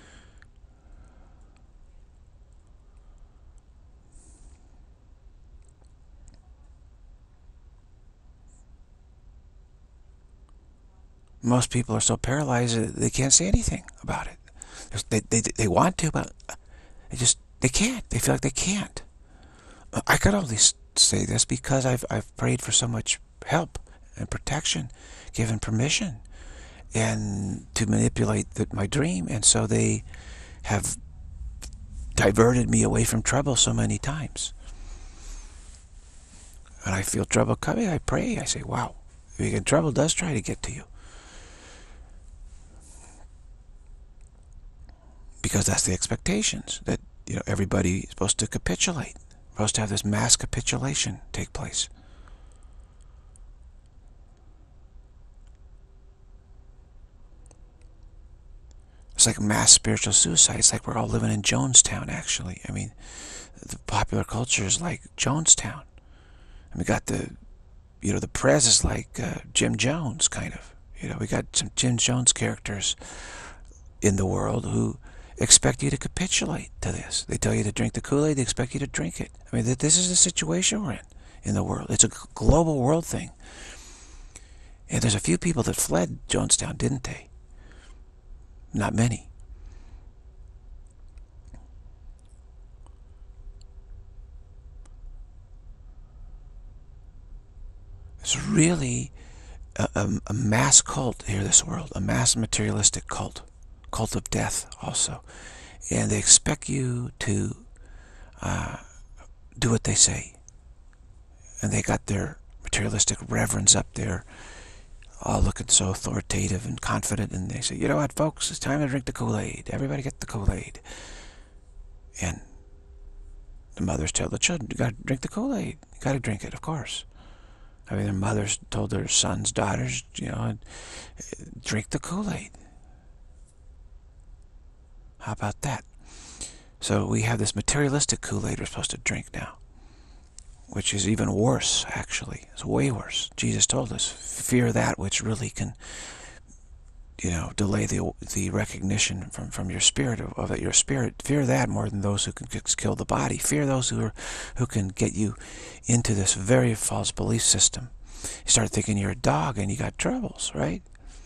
Most people are so paralyzed that they can't say anything about it. They, they, they want to, but they just, they can't. They feel like they can't. I could only say this because I've, I've prayed for so much help and protection, given permission, and to manipulate the, my dream. And so they have diverted me away from trouble so many times. When I feel trouble coming, I pray. I say, wow, because trouble does try to get to you. Because that's the expectations, that, you know, everybody is supposed to capitulate. We're supposed to have this mass capitulation take place. It's like mass spiritual suicide. It's like we're all living in Jonestown, actually. I mean, the popular culture is like Jonestown. And we got the, you know, the press is like uh, Jim Jones, kind of. You know, we got some Jim Jones characters in the world who expect you to capitulate to this. They tell you to drink the Kool-Aid, they expect you to drink it. I mean, this is the situation we're in, in the world. It's a global world thing. And there's a few people that fled Jonestown, didn't they? Not many. It's really a, a, a mass cult here in this world, a mass materialistic cult. Cult of death also. And they expect you to uh, do what they say. And they got their materialistic reverends up there all looking so authoritative and confident, and they say, you know what, folks, it's time to drink the Kool-Aid. Everybody get the Kool-Aid. And the mothers tell the children, you got to drink the Kool-Aid. You got to drink it, of course. I mean, their mothers told their sons, daughters, you know, drink the Kool-Aid. How about that? So we have this materialistic Kool-Aid we're supposed to drink now, which is even worse, actually. It's way worse. Jesus told us, fear that which really can, you know, delay the the recognition from, from your spirit, of, of your spirit. Fear that more than those who can kill the body. Fear those who are, who can get you into this very false belief system. You start thinking you're a dog and you got troubles, right?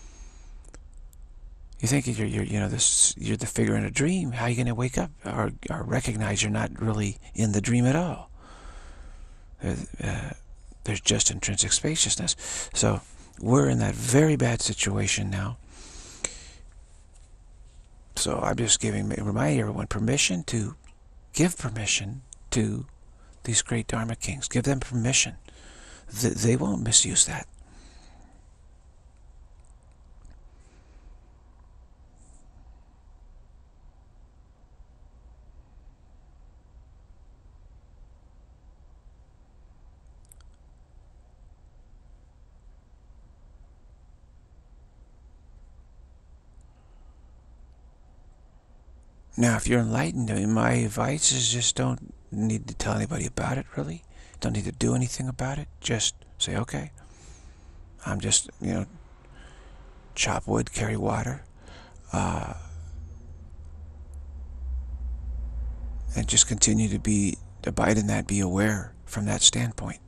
You think you're, you're, you know, this, you're the figure in a dream. How are you going to wake up or, or recognize you're not really in the dream at all? Uh, uh, there's just intrinsic spaciousness. So we're in that very bad situation now. So I'm just giving, reminding everyone, permission to give permission to these great Dharma kings. Give them permission. They, they won't misuse that. Now, if you're enlightened, my advice is just don't need to tell anybody about it, really. Don't need to do anything about it. Just say, okay, I'm just, you know, chop wood, carry water, uh, and just continue to be, abide in that, be aware from that standpoint.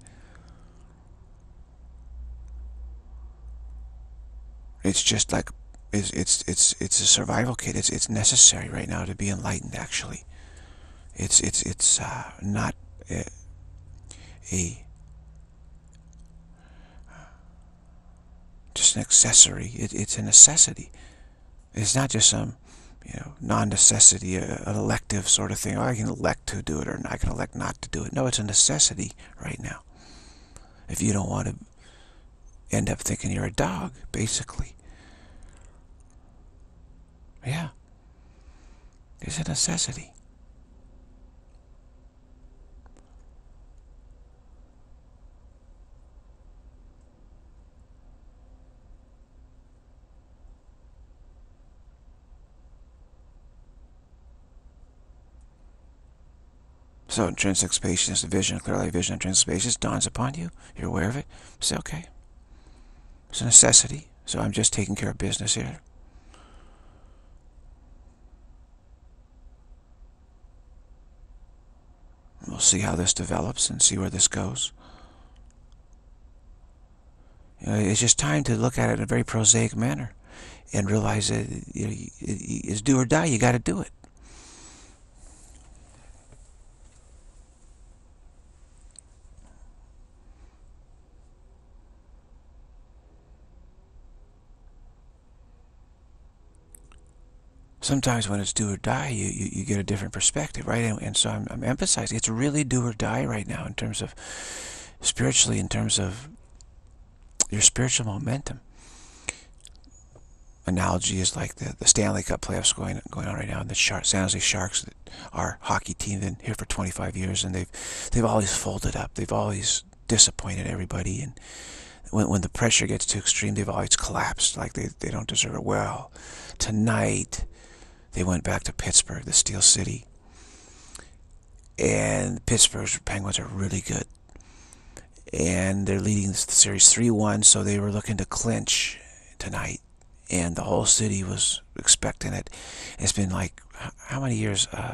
It's just like, it's it's it's it's a survival kit. It's it's necessary right now to be enlightened. Actually, it's it's it's uh, not a, a just an accessory. It, it's a necessity. It's not just some, you know, non-necessity, an elective sort of thing. Oh, I can elect to do it, or I can elect not to do it. No, it's a necessity right now. If you don't want to end up thinking you're a dog, basically. Yeah. It's a necessity. So intrinsic spaciousness, the vision, clear light vision, intrinsic spaciousness dawns upon you. You're aware of it. Say, okay. It's a necessity. So I'm just taking care of business here. We'll see how this develops and see where this goes. You know, it's just time to look at it in a very prosaic manner and realize that, you know, it's do or die. You got to do it. Sometimes when it's do or die, you, you, you get a different perspective, right? And, and so I'm, I'm emphasizing it's really do or die right now in terms of spiritually, in terms of your spiritual momentum. Analogy is like the, the Stanley Cup playoffs going going on right now, and the Shark, San Jose Sharks, our hockey team, been here for twenty-five years, and they've they've always folded up. They've always disappointed everybody, and when when the pressure gets too extreme, they've always collapsed, like they they don't deserve it. Well, tonight they went back to Pittsburgh, the Steel City, and Pittsburgh's Penguins are really good, and they're leading the series three one, so they were looking to clinch tonight, and the whole city was expecting it. It's been like, how many years? Uh,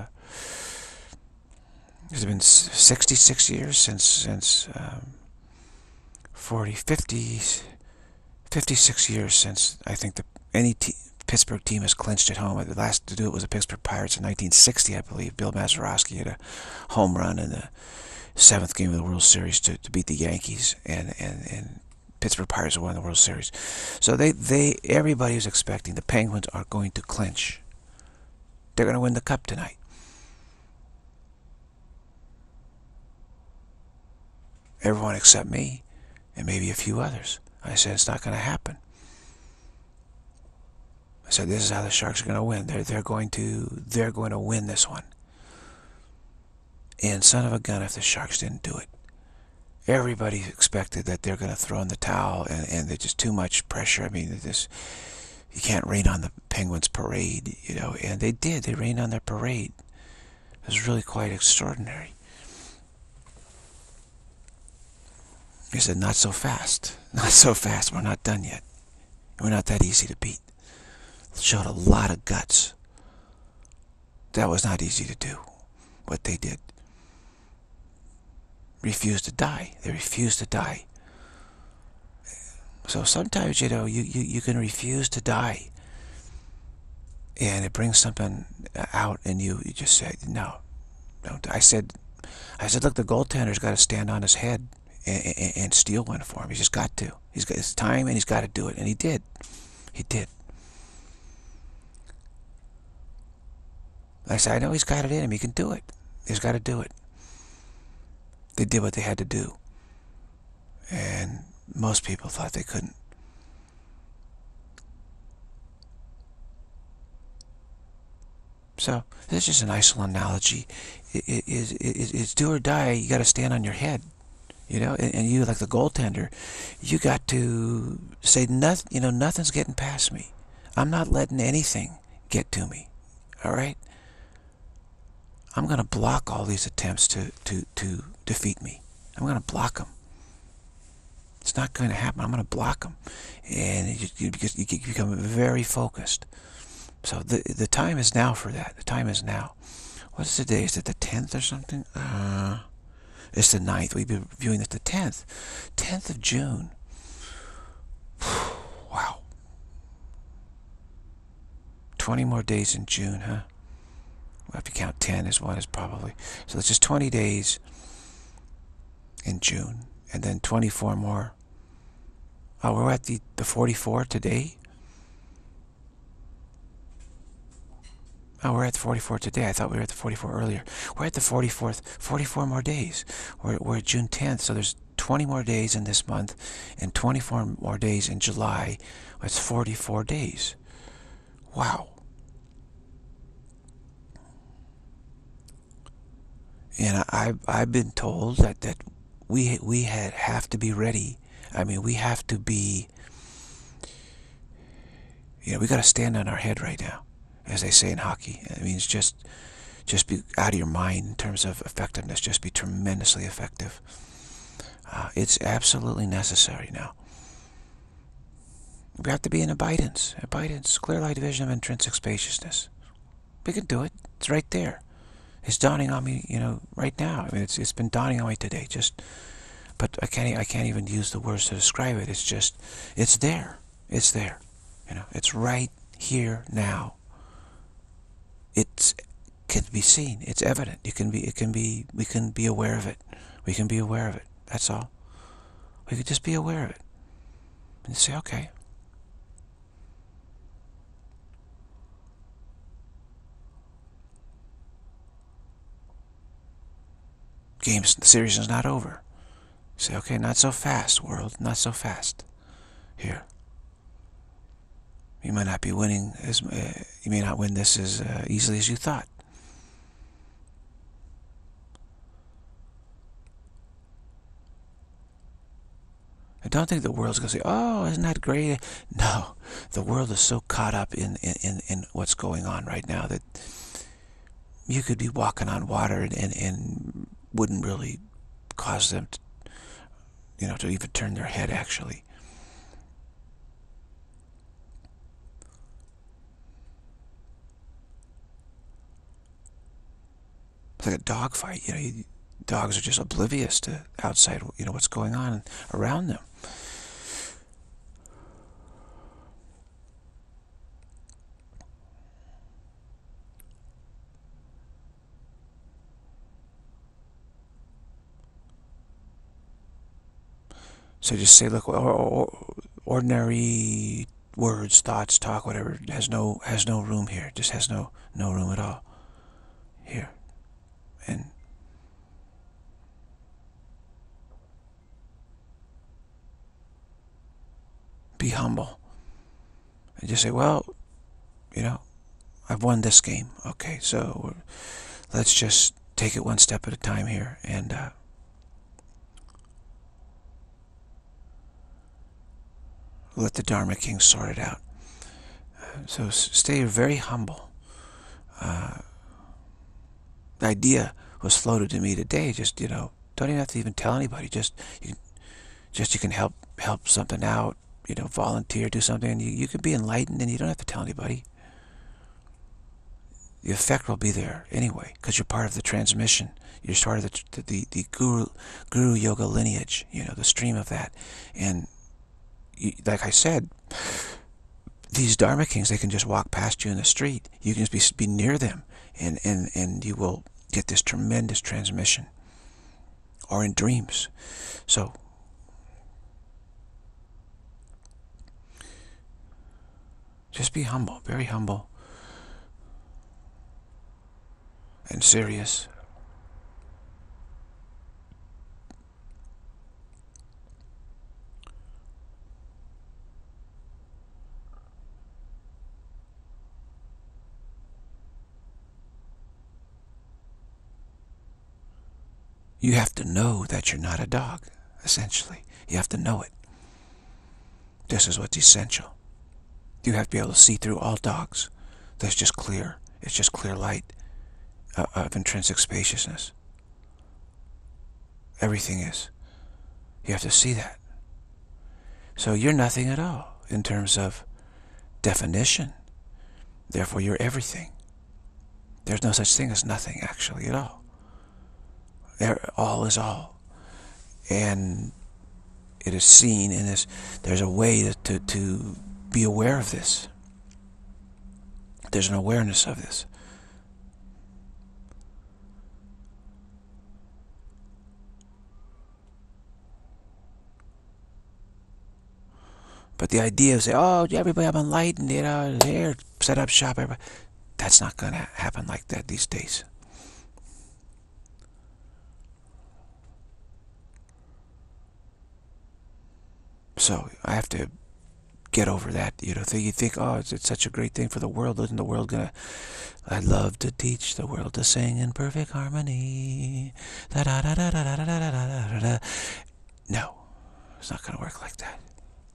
it's been sixty-six years since, since um, forty, fifty, fifty-six years since I think the any team, Pittsburgh team has clinched at home. The last to do it was the Pittsburgh Pirates in nineteen sixty, I believe. Bill Mazeroski had a home run in the seventh game of the World Series to, to beat the Yankees, and, and, and Pittsburgh Pirates won the World Series. So they, they everybody was expecting the Penguins are going to clinch. They're going to win the Cup tonight. Everyone except me, and maybe a few others. I said it's not going to happen. I said, this is how the Sharks are going to win. They're, they're going to they're going to win this one. And son of a gun if the Sharks didn't do it. Everybody expected that they're going to throw in the towel, and, and there's just too much pressure. I mean, this, you can't rain on the Penguins' parade, you know. And they did. They rained on their parade. It was really quite extraordinary. He said, not so fast. Not so fast. We're not done yet. We're not that easy to beat. Showed a lot of guts. That was not easy to do, what they did. Refused to die. They refused to die. So sometimes, you know, you, you, you can refuse to die, and it brings something out in you. You just say, no, don't. I said, I said, look, the goaltender's got to stand on his head and, and, and steal one for him. He's just got to. He's got his time, and he's got to do it, and he did. He did. I said, I know he's got it in him. He can do it. He's got to do it. They did what they had to do. And most people thought they couldn't. So, this is just a nice little analogy. It, it, it, it, it's do or die. You got to stand on your head. You know, and, and you, like the goaltender, you got to say, nothing, you know, nothing's getting past me. I'm not letting anything get to me. All right? I'm going to block all these attempts to, to, to defeat me. I'm going to block them. It's not going to happen. I'm going to block them. And you, you, you become very focused. So the, the time is now for that. The time is now. What is the day? Is it the tenth or something? Uh, it's the ninth. We've been viewing it the tenth. tenth of June. Wow. twenty more days in June, huh? We'll have to count ten as one is probably. So it's just twenty days in June. And then twenty-four more. Oh, we're at the, the forty-four today? Oh, we're at the forty-four today. I thought we were at the forty-four earlier. We're at the forty-fourth, forty-four more days. We're, we're at June tenth, so there's twenty more days in this month and twenty-four more days in July. That's forty-four days. Wow. And I, I've been told that, that we, we had, have to be ready. I mean, we have to be, you know, we got to stand on our head right now, as they say in hockey. I mean, it's just, just be out of your mind in terms of effectiveness. Just be tremendously effective. Uh, it's absolutely necessary now. We have to be in abidance. Abidance, clear light vision of intrinsic spaciousness. We can do it. It's right there. It's dawning on me, you know, right now. I mean, it's it's been dawning on me today. Just, but I can't I can't even use the words to describe it. It's just, it's there. It's there. You know, it's right here now. It can be seen. It's evident. You can be. It can be. We can be aware of it. We can be aware of it. That's all. We could just be aware of it and say, okay. Games, the series is not over. Say, okay, not so fast, world, not so fast. Here. You might not be winning as uh, you may not win this as uh, easily as you thought. I don't think the world's going to say, oh, isn't that great? No, the world is so caught up in, in, in what's going on right now that you could be walking on water and, and, and wouldn't really cause them to, you know, to even turn their head, actually. It's like a dog fight, you know, you, dogs are just oblivious to outside, you know, what's going on around them. So just say, look, or, or, ordinary words, thoughts, talk, whatever, has no has no room here. Just has no no room at all here. And be humble. And just say, well, you know, I've won this game. Okay, so let's just take it one step at a time here, and uh, let the Dharma King sort it out. Uh, so stay very humble. Uh, the idea was floated to me today. Just, you know, don't even have to even tell anybody. Just you, just you can help help something out. You know, volunteer, do something, and you you can be enlightened, and you don't have to tell anybody. The effect will be there anyway, because you're part of the transmission. You're part of the the the guru guru yoga lineage. You know, the stream of that, and you, like I said, these Dharma Kings, they can just walk past you in the street. You can just be be near them, and and and you will get this tremendous transmission. Or in dreams. So just be humble, very humble and serious. You have to know that you're not a dog, essentially. You have to know it. This is what's essential. You have to be able to see through all dogs. There's just clear. It's just clear light. uh, of intrinsic spaciousness. Everything is. You have to see that. So you're nothing at all in terms of definition. Therefore, you're everything. There's no such thing as nothing, actually, at all. All is all. And it is seen in this. There's a way to, to, to be aware of this. There's an awareness of this. But the idea of say, oh, everybody, I'm enlightened, you know, here, set up shop, everybody. That's not going to happen like that these days. So I have to get over that. You know, you think, oh, it's, it's such a great thing for the world. Isn't the world gonna? I'd love to teach the world to sing in perfect harmony. Da da da da da da da da da da. No, it's not gonna work like that.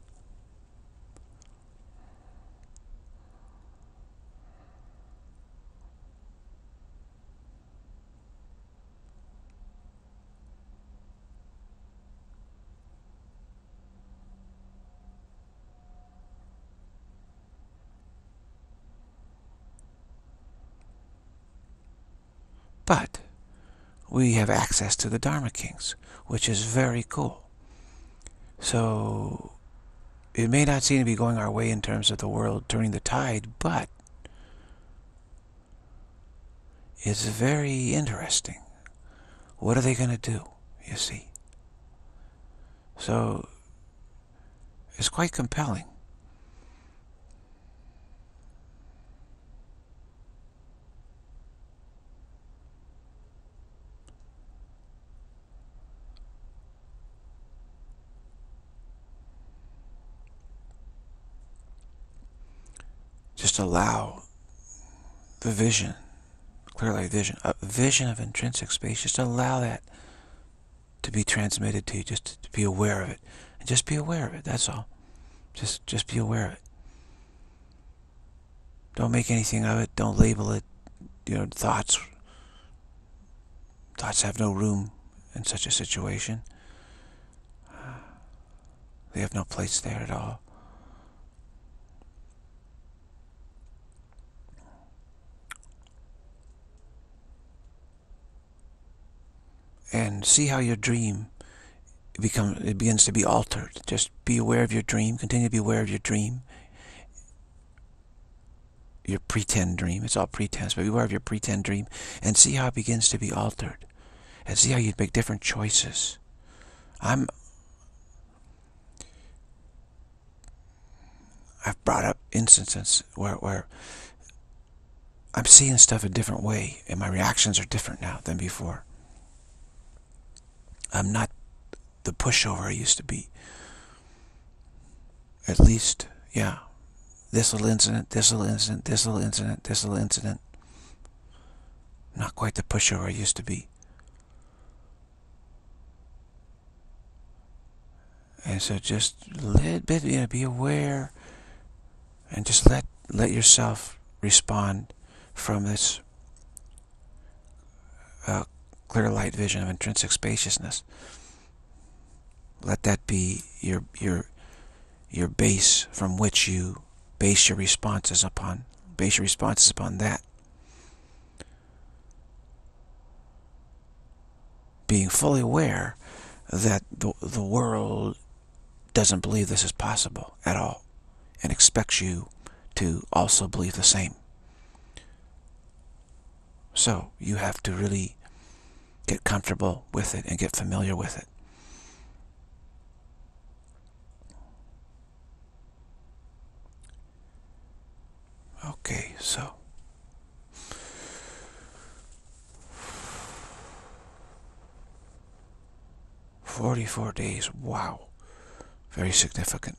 But we have access to the Dharma Kings, which is very cool. So it may not seem to be going our way in terms of the world turning the tide, but it's very interesting. What are they going to do, you see? So it's quite compelling. Just allow the vision, clearly vision, a vision of intrinsic space, just allow that to be transmitted to you, just to be aware of it. And just be aware of it, that's all. Just, just be aware of it. Don't make anything of it, don't label it. You know, thoughts, thoughts have no room in such a situation. They have no place there at all. And see how your dream become it begins to be altered. Just be aware of your dream. Continue to be aware of your dream. Your pretend dream. It's all pretense, but be aware of your pretend dream and see how it begins to be altered. And see how you make different choices. I'm I've brought up instances where where I'm seeing stuff a different way and my reactions are different now than before. I'm not the pushover I used to be. At least, yeah. This little incident, this little incident, this little incident, this little incident. Not quite the pushover I used to be. And so just a little bit, you know, be aware and just let let yourself respond from this uh, clear light vision of intrinsic spaciousness. Let that be your your your base from which you base your responses upon. Base your responses upon that. Being fully aware that the, the world doesn't believe this is possible at all and expects you to also believe the same. So you have to really get comfortable with it and get familiar with it. Okay, so forty-four days, wow, very significant.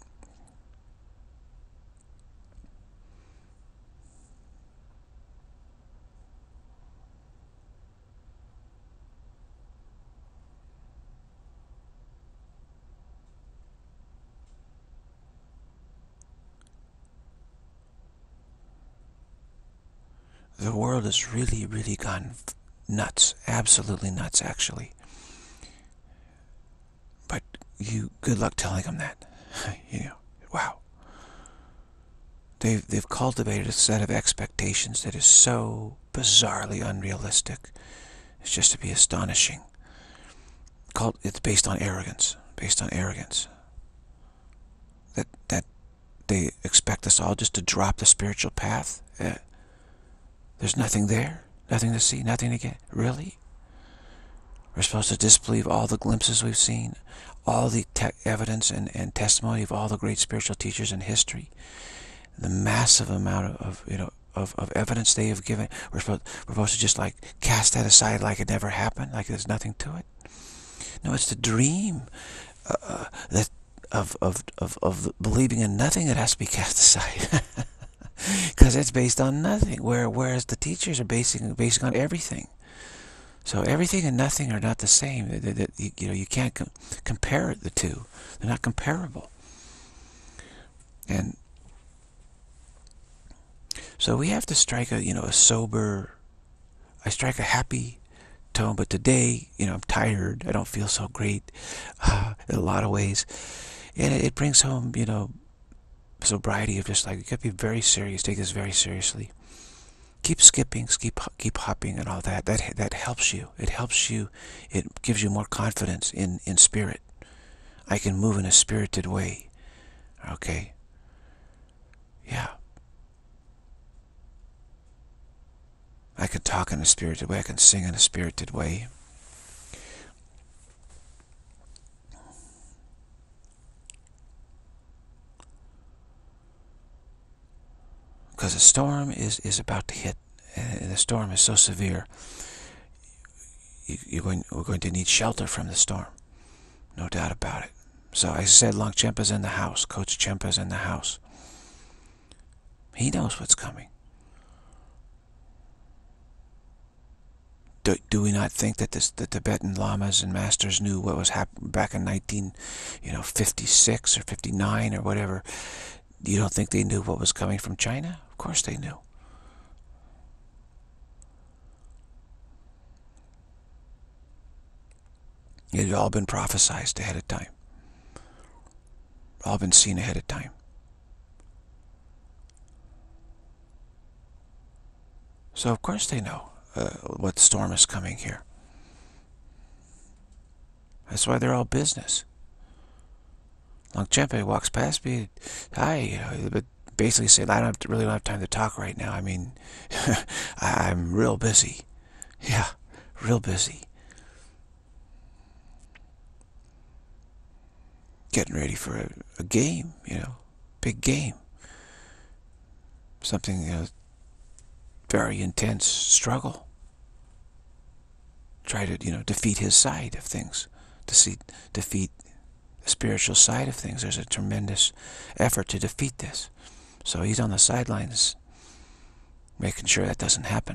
The world has really, really gone nuts. Absolutely nuts, actually. But you, good luck telling them that. You know, wow. They've, they've cultivated a set of expectations that is so bizarrely unrealistic. It's just to be astonishing. It's based on arrogance. Based on arrogance. That, that they expect us all just to drop the spiritual path. Uh, there's nothing there. Nothing to see. Nothing to get. Really? We're supposed to disbelieve all the glimpses we've seen, all the evidence and, and testimony of all the great spiritual teachers in history, the massive amount of, of you know of, of evidence they have given. We're supposed we're supposed to just like cast that aside like it never happened, like there's nothing to it. No, it's the dream uh, that of of of of believing in nothing that has to be cast aside, because it's based on nothing. Where whereas the teachers are basing basing on everything. So everything and nothing are not the same. That, that, you, you know, you can't com compare the two. They're not comparable. And so we have to strike a, you know, a sober. I strike a happy tone, but today, you know, I'm tired. I don't feel so great uh, in a lot of ways, and it, it brings home, you know, sobriety of just like you got to be very serious. Take this very seriously. Keep skipping, keep keep hopping, and all that. That that helps you. It helps you. It gives you more confidence in in spirit. I can move in a spirited way. Okay. Yeah. I can talk in a spirited way. I can sing in a spirited way. Because a storm is, is about to hit, and the storm is so severe, you, you're going, we're going to need shelter from the storm. No doubt about it. So I said Longchenpa's in the house. Coach Chenpa's in the house. He knows what's coming. Do, do we not think that this, the Tibetan lamas and masters knew what was happening back in nineteen, you know, fifty-six or fifty-nine or whatever? You don't think they knew what was coming from China? Of course they knew. It had all been prophesized ahead of time. All been seen ahead of time. So of course they know uh, what storm is coming here. That's why they're all business. Longchenpa walks past me, hi, you know, but basically said, I don't have to, really don't have time to talk right now. I mean, I'm real busy. Yeah, real busy. Getting ready for a, a game, you know, big game. Something, you know, very intense struggle. Try to, you know, defeat his side of things. To see, defeat the spiritual side of things. There's a tremendous effort to defeat this. So he's on the sidelines making sure that doesn't happen.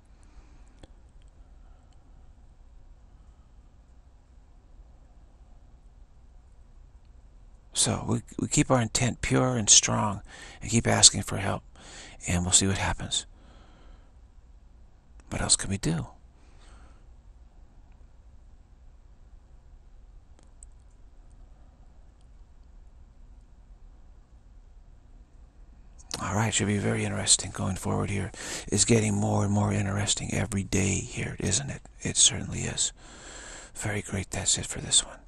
So we, we keep our intent pure and strong and keep asking for help, and we'll see what happens. What else can we do? All right, should be very interesting going forward here. It's getting more and more interesting every day here, isn't it? It certainly is. Very great. That's it for this one.